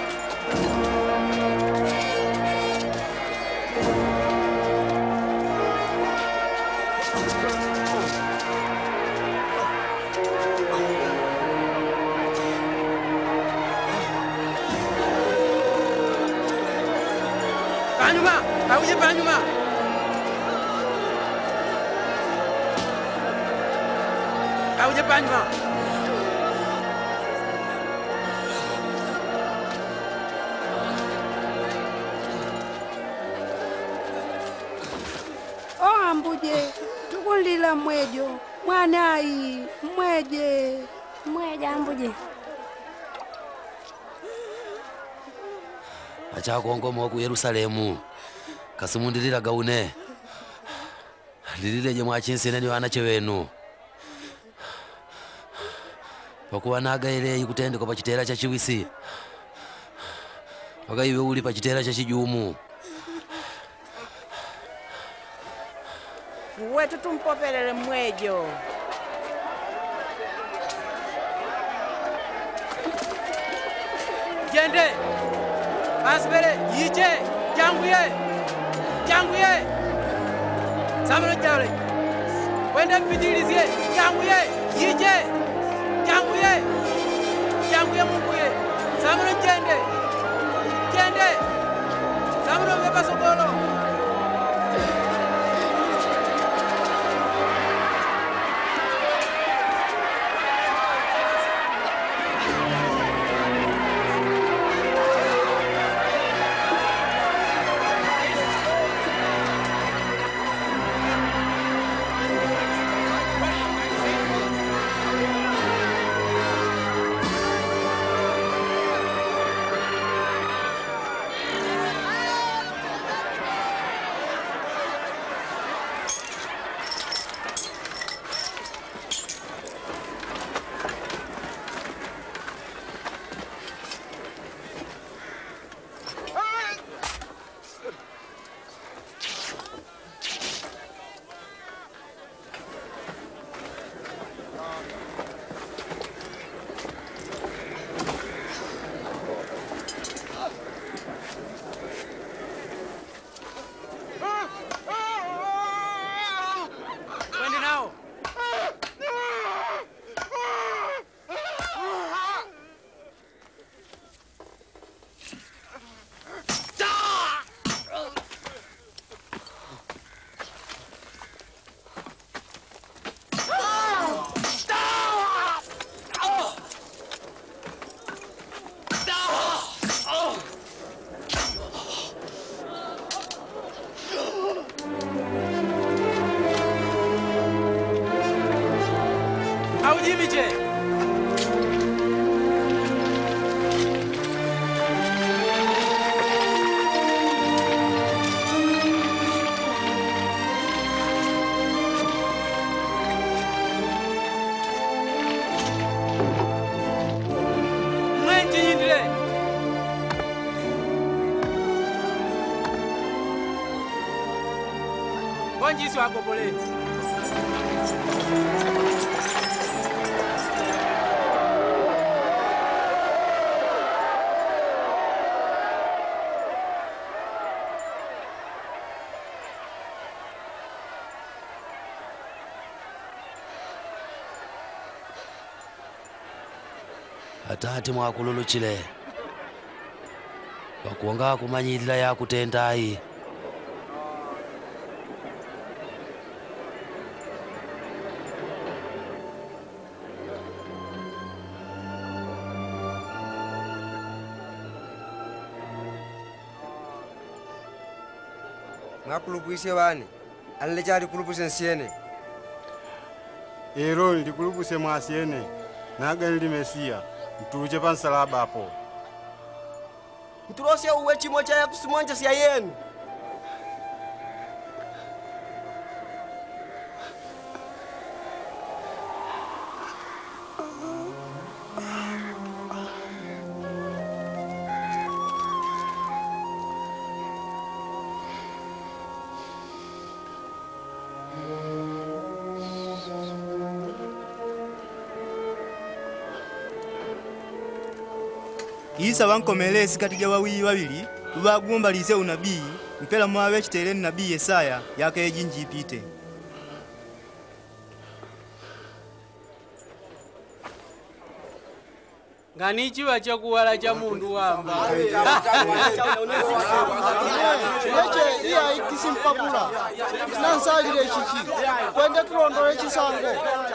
Panyuma, auje panyuma. Auje panyuma. O ambuje, tukulila mwejo, mwanai, mweje. Mweje ambuje. achakongoma ku Yerusalemu kasimundilila gaune lilileje mwachinsineni wana chewenu pakuwa nagaeleyi kutendeka pa chitera cha chiwisi pakaiwe uli pa chitera cha chijumu wetu tumpopelele mwejo jende asbere yije janguye janguye samano jawle wenda pitilizie janguye yije janguye janguye munguye samano jende jende samano beba sokolo Bonjisi wako pole. atati mwakululuchile pakuwanga kumanyirira yakutendayi. Ngakulupwise wani alilechali kulupwise nsiene. Ero ndikulupuse mwasiene naga ndi Mesiya mtuluche pa nsalaba apo. Mtulose uwe chimo cha yakusimonja siya yenu. Isa wankomelesi kati ja wawili wawili lwagumbalize unabii mpela mwawe chitereni nabii Yesaya yake ejinji ipite. Nganichi wachakuwala cha mundu wamba. Eche iya ikisimpapula. Nansalire chichi. Kwende tulondole chisango.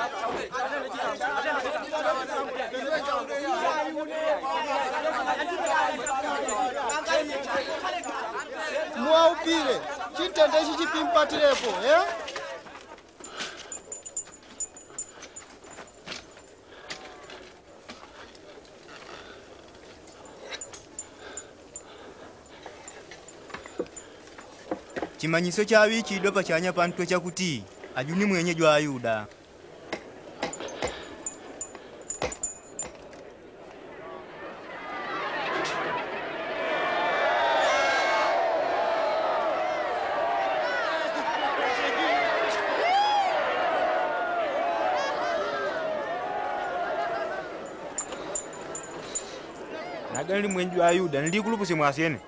Mwaupire. Chitende chichipimpatirepo, eh? Chimanyiso cha wiki dopa chanya pantwe chakuti ajuni mwenyeji wa Yuda. Nagali mwenyeji wa Yuda nilikulupuse mwasiene.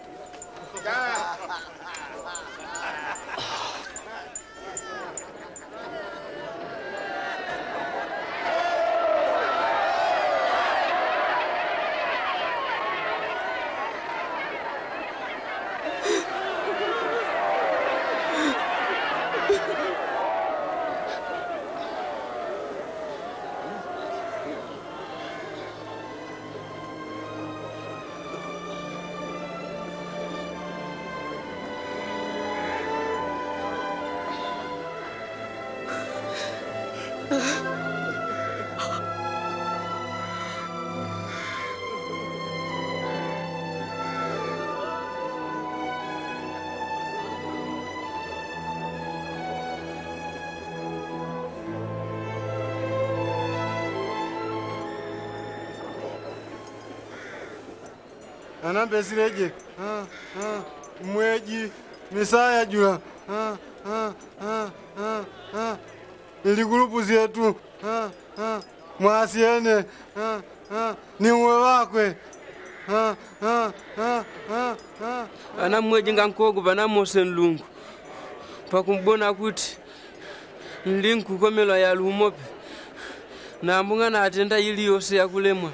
Anambesireje ah ah mweji Mesaya jula ah ah ah ah ah nilikurupuzie tu ah ah mwasiene ah ah ni uwe wakwe ah ah ah ah ah ana mweji ngankogo bana mose nlungu pakumbona kuti nlinku komelo ya lumope na mbunga na atenda ili yose ya kulemwa.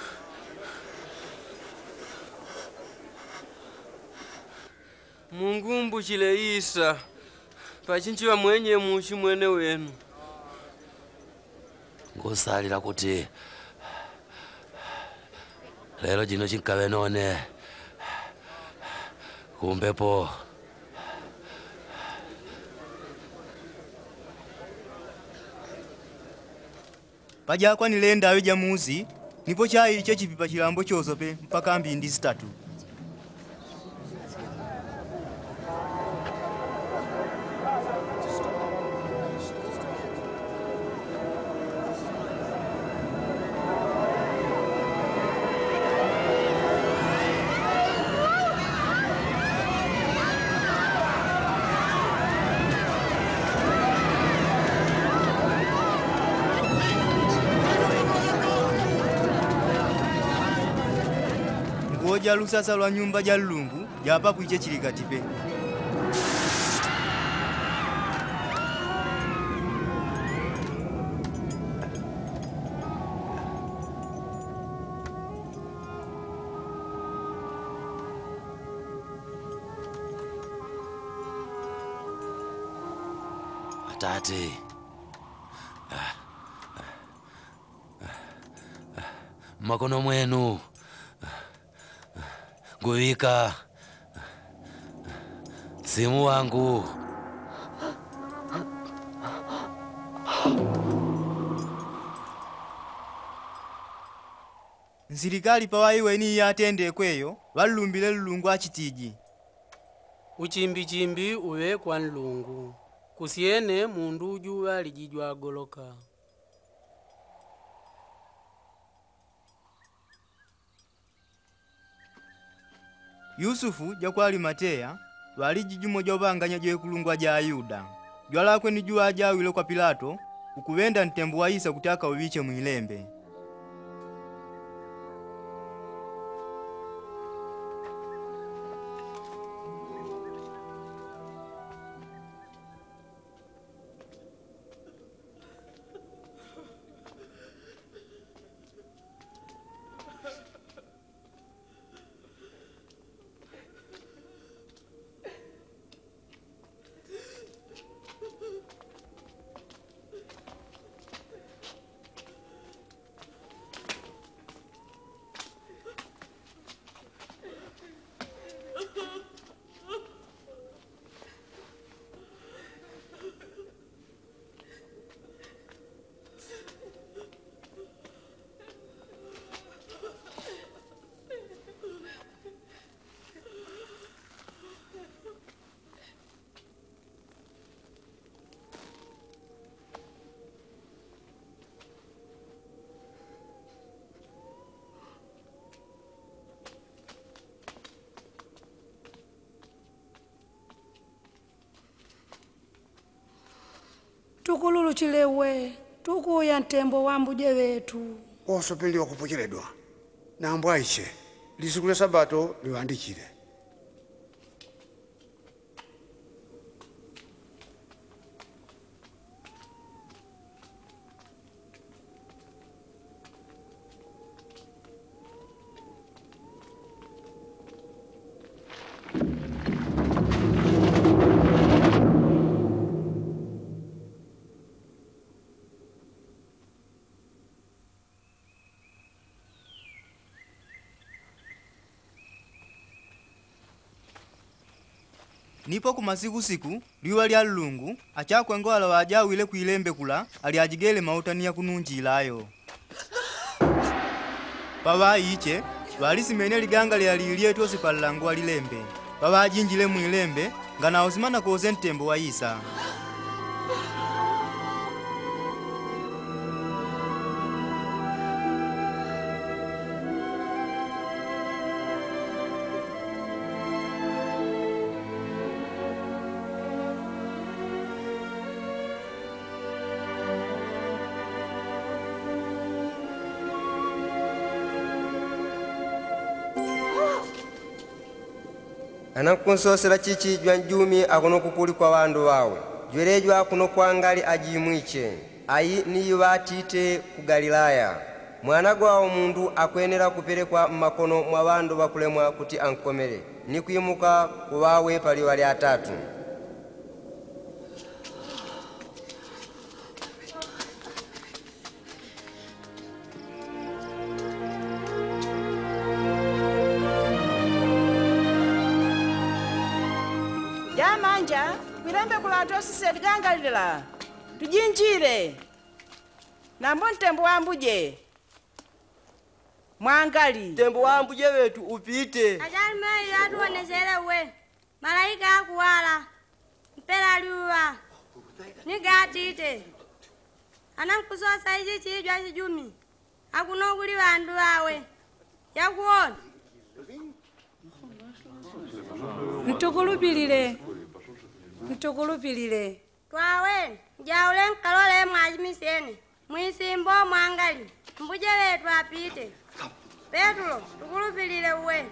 Mungu mbuchile Isa pachinchiwa mwenye muchi mwene wenu. Ngosalira kuti lero jino chinkawe none kumbepo paja kwa nilenda awe jamuzi nipo chai che chipipa chilambo chosope mpaka mbindi zitatu. Ngoja lusasa lwa nyumba ja lungu japa kuiche chilikatipe. Atate. Makono mwenu. Guyika. Simu wangu. Nsilikali pawayiwe ni yatende kweyo walumbile lulungu achitiji. Uchimbi-chimbi uwe kwa nlungu. Kusiene mundu ujuwa lijijwa goloka. Yusufu jakwali Mateya walijijumo jobanganya je kulungwa ja Yuda. Jwalakwe ni juwa ajawile kwa Pilato ukubenda ntembo wa Isa kutaka uwiche mwilembe. Tukululu chilewe, tukuya ntembo wambuje wetu. Osopeliwa kupocheredwa. Na ambwaiche, lisikule sabato liwandikile. Nipo kumasiku siku liwa lya lulungu achakwengola wajawile kuilembe kula aliajigele mautani ya kununjilayo. Pawa iche walisimene liganga lya lilietu osipalalangu walilembe. Pawa jinjile mwilembe ngana osimana koze ntembo wa Isa. Anakunsosela chichi jwanjumi akuno kukuli kwa wandu wawe. Jwerejwa akuno kwa ngali ajimwiche. Ayi niyo batite ku Galilaya. Mwana gwawo mundu akwenera kupelekwa mmakono mwa wandu bakulemwa kuti ankomere. Ni kuimuka kuwawe pali wali atatu. Jamanja, kwilembe kulato sise ligangalila. Tujinjire. Nambo ntembo wambuje. Mwangali. Ntembo wambuje wetu upite. Ajali mei yatu wanesele we. Malaika akuwala. Mpela liwa. Nigatite. Anamkusosa ichi chijwa chijumi. Akunoguli wandu wawe. Yakuona. Mtukulupilile. Mtukulupilile. Twawe, jaule nkalole mwajimisene. Mwisimbo mwangali. Mbuje wetu apite. Petro, tukulupilile uwe.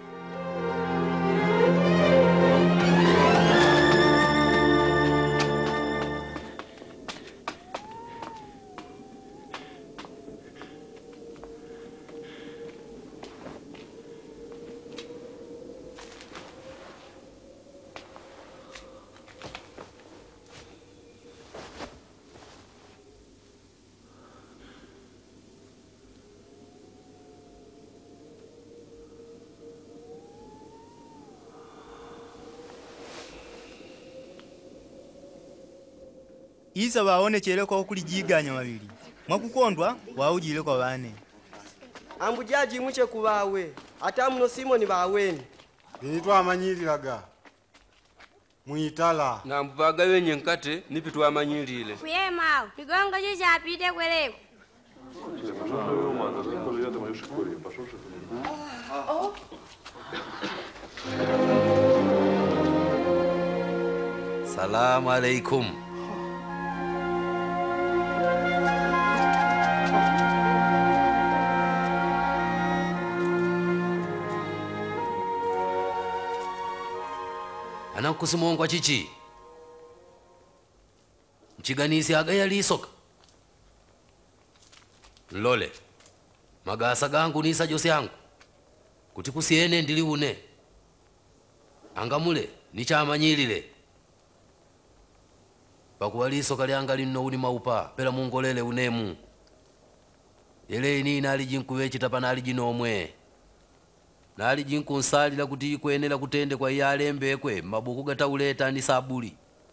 Isa waonekele kwa kulijiganya wawili. Mwakukondwa waujile kwa wane. Ambujaji mwiche kuwawe. Ata mno Simoni baweni. Binitwa amanyililaga. Mwitala. Na mbuvaga wenye nkate nipitu amanyilile. Kuye mao, migongo jija apite kweleku. Salamu alaikum. Anakusimongwa chichi. Mchiganisi agaya lisoka. Lole. Magasa gangu nisa jose yangu. Kuti kusiene ndili une. Angamule ni chama nyilile. Pakuwaliso kalianga lino uli maupa pela mungolele unemu. Yele ini nali jinkuwe chitapa nali jinomwe. Nali jinku nsalila kuti ikwenela kutende kwa iyalembekwe mabuku gata uleta ni sabuli.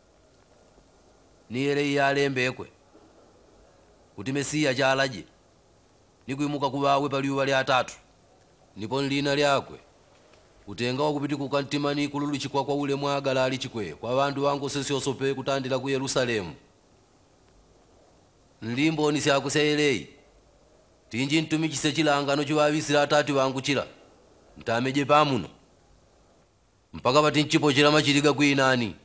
Ni yele iyalembekwe. Kuti Mesiya chalaje. Nikuimuka kubawe paliwa lya tatu. Nipo nlina lyakwe. Utenga wakupiti kukantimani kululu chikwa kwa ule mwagala ali chikwe. Kwa wandu wangu sisi osope kutandila ku Yerusalemu. Nlimbo ni siya kuseyelei. Tinji ntumichise chilangano chiwawisila atati wangu chila. Ntameje pamuno. Mpaka pati nchipo chila machiliga kuinani.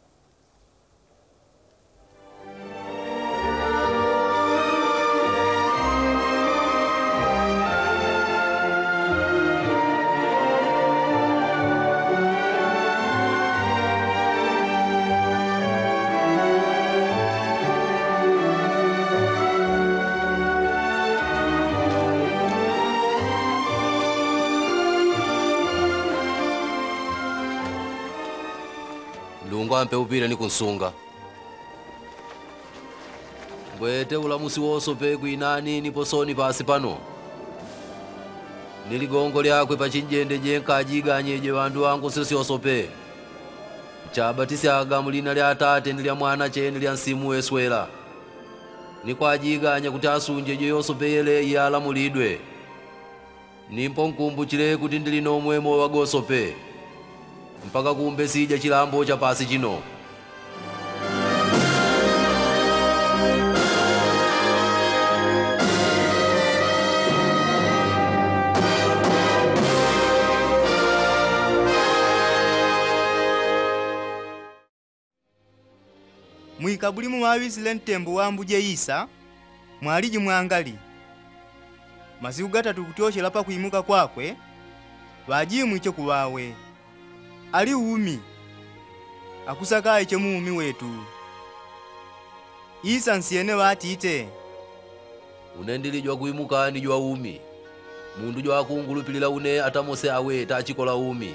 Mpe upira ni kunsunga. Mbwete ulamusi woso pe kuinani nipo soni pasi pano. Niligongo lyakwe pachinjende jenka ajiganyeje wandu wangu sisi osope. Mchabatisi agamu lina lya tate ndilya mwana cheni lya nsimu eswela. Niko ajiganya kuti asunjeje yosope yele iyala mulidwe. Nimpo nkumbuchile kuti ndili nomwemo wagosope. Mpaka kumbe sija chilambo cha pasi chino. Mwikabuli muwawisile ntembo wambuje Isa, mwaliji mwangali. Masiku gatatu kutoshe pa kuimuka kwakwe, wajimu icho kuwawe. Ali umi. Akusaka iche muumi wetu. Isa nsiene watite. Unendili jwa kuimuka ni jwa umi. Mundu jwa kungulupilila une atamose awe tachikola umi.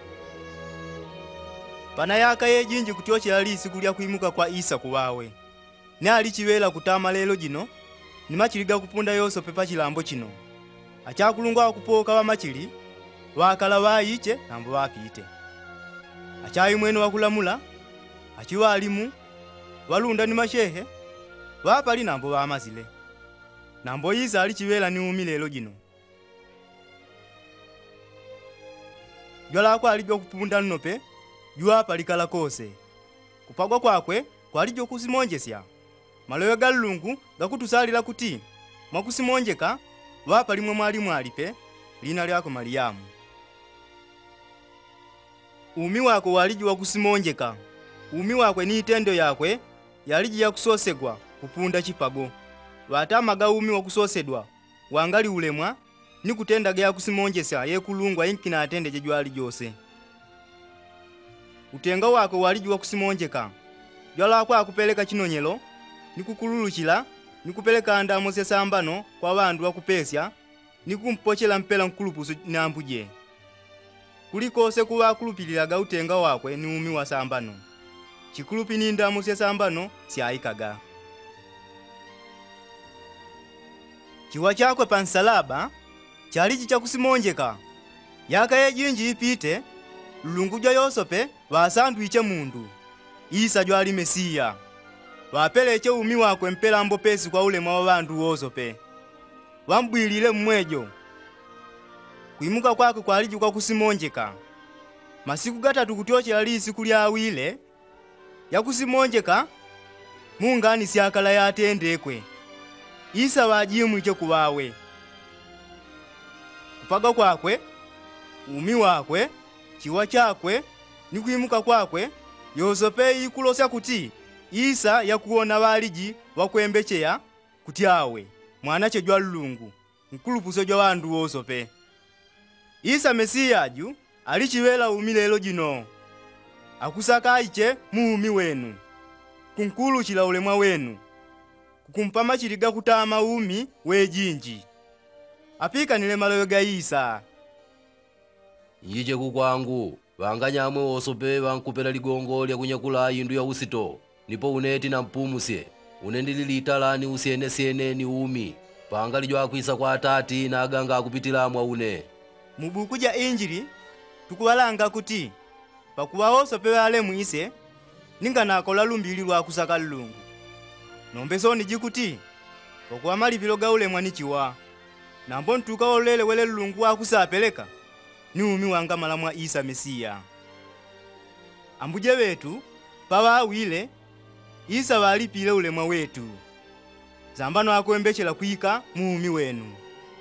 Pana yaka yejinji kutyoche ali siku lya kuimuka kwa Isa kuwawe. Ne alichiwela kutama lelo jino, ni machiliga kupunda yoso pepa chilambo chino. Achakulungwa wakupoka wa machili, wakala wayiche nambo wapite. Achayi mwenu wakulamula, achiwa alimu, walunda ni mashehe, wapali nambo wa amazile. Nambo Isa alichiwela ni umi lelo jino. Jwala kwa alijwa kupunda nnope, jua palikala kose. Kupagwa kwakwe, kwa alijwa kusimonjesya. Maloyo galungu, gakutusalila kuti, mwakusimonjeka, wapali mwe mwalimu alipe, lina lyako Mariamu. Umi wako waliji wa kusimonjeka. Umi wakwe ni itendo yakwe, yaliji ya kusosegwa, kupunda chipago. Watamaga umi wa kusosedwa, wangali ulemwa, ni kutenda gaya kusimonjesa ye kulungwa inki na atende jejwali jose. Utenga wako waliji wa kusimonjeka. Jwala kwa kupeleka chinonyelo, ni kukululuchila, ni kupeleka andamo sesambano kwa wandu wa kupesya, ni kumpochela mpela nkulupusu nambuje. Kulikose kuwa kulupililaga utenga wakwe ni umi wa sambano. Chikulupi ni ndamu se sambano siaikaga. Chiwa chakwe pansalaba, chaliji cha kusimonjeka. Yaka yejinji ipite, lulunguja yosope wasandu iche mundu. Isa jwali Mesiya. wapeleche umi wakwe mpelambo pesi kwa ulema wa bandu wosope wambwilile mmwejo kwimuka kwake kwaliji kwa kusimonjeka masiku gatatu kutyochela lisiku lyawile yakusimonjeka mungani syakala yatendekwe isa wajimwiche kuwawe kupaga kwakwe umi wakwe chiwa chakwe ni kwimuka kwakwe yosope ikulosya kuti isa yakuona baliji wakwembecheya kuti awe mwanache jwa lulungu nkulupuso jwa wandu wosope isa mesiya aju alichiwela umi lelo jino akusaka iche muumi wenu kunkuluchila ulemwa wenu kukumpama chiliga kutama umi wejinji apikanile maloyo ga isa iche kukwangu vanganyamwe wosope vankupela ligongo lya kunyakula indu ya usito nipo uneti na mpumusye unendililitalani usiene-siene ni umi panga lijwa kwisa kwa atati na aganga akupitilamwa une mubuku ja injili tukubalanga kuti pakuba wosope wale mwise ninga nakola lumbili lwa kusaka lulungu nombesoni jikuti pakuba malipilo ga ulemwa ni chiwa nambo ntuka olele wele lulungu wakusapeleka ni umi wanga malamwa isa mesiya ambuje wetu pawawile isa walipile ulemwa wetu zambano akwembechela kwika muumi wenu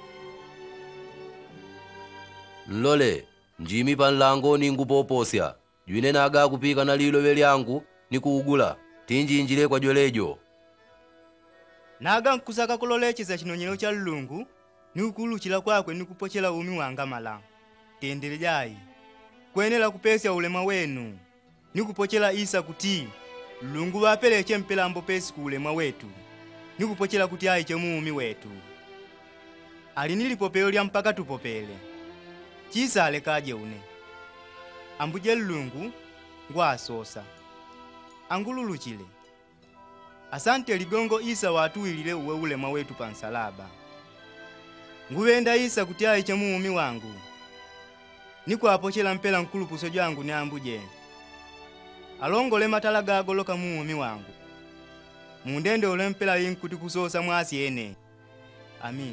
nlole njimi panlango ningupoposya jwine naga kupika na lilowe lyangu nikuugula tinjinjile kwa jwelejo naga nkusaka kulolecheza chinonyelo cha lulungu ni ukuluchila kwakwe nikupochela umi wanga mala tendele jayi kwenela kupesya ulema wenu nikupochela isa kuti lulungu wapeleche mpelambo pesi ku ulema wetu nikupochela kuti aiche muumi wetu ali nilipopelo lya mpaka tupopele chisa alekaje une ambuje lulungu ngwasosa angululuchile asante ligongo isa watuwilile uwe ulema wetu pansalaba nguvenda isa kuti aiche muumi wangu nikwapochela mpela nkulupuso jangu ni ambuje alongole matala gagoloka muumi wangu mundende ule mpela yinkuti kusosa mwasi ene amin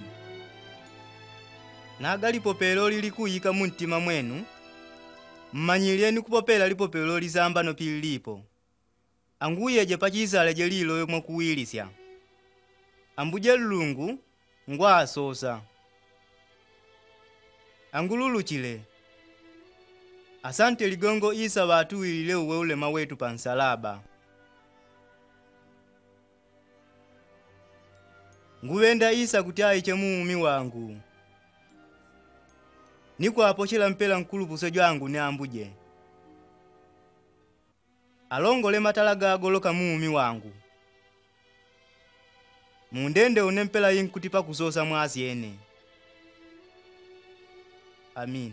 naga lipopelo lili kuyika muntima mwenu mmanyilye nikupopela lipopelo lisambano pili lipo anguyeje pachisale je lilo mwakuwilisya ambuje lulungu ngwasosa angululuchile asante ligongo isa watuwilile uwe ulema wetu pansalaba nguvenda isa kuti aiche muumi wangu nikwapochela mpela nkulupuso jangu ni ambuje alongole matala gagoloka muumi wangu mundende une mpela yinkuti pakusosa mwasi ene amin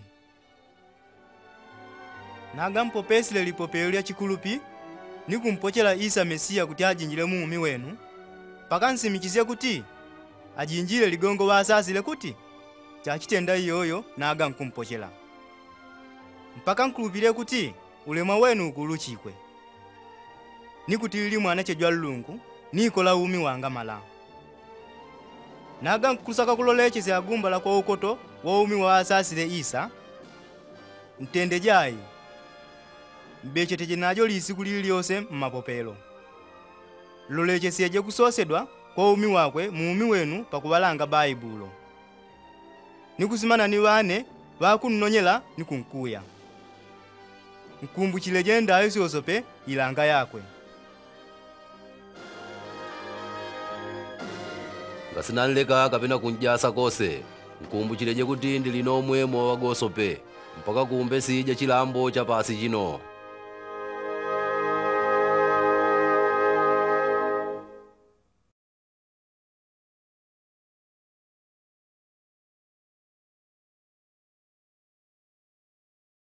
naga mpopesile lipopelo lya chikulupi nikumpochela isa mesiya kuti ajinjile muumi wenu paka nsimikizye kuti ajinjile ligongo wasasile kuti chachitenda iyoyo naga nkumpochela mpaka nkulupile kuti ulema wenu ukuluchikwe nikuti lili mwanache jwa lulungu nikola umi wanga mala naga nkusaka kulolecheza agumba la kwa ukoto wa umi wa asasile isa ntende jayi mbecheteche najo lisiku lili lyose mmapopelo lolechesyeje kusosedwa kwa umi wakwe muumi wenu pakubalanga baibulo nikusimana ni wane bakunnonyela nikunkuya nkumbuchile jenda yosope ilanga yakwe ngasinanleka kapena kunjasa kose nkumbuchileje kuti ndili nomwe mwa wagosope mpaka kumbe sija chilambo cha pasi chino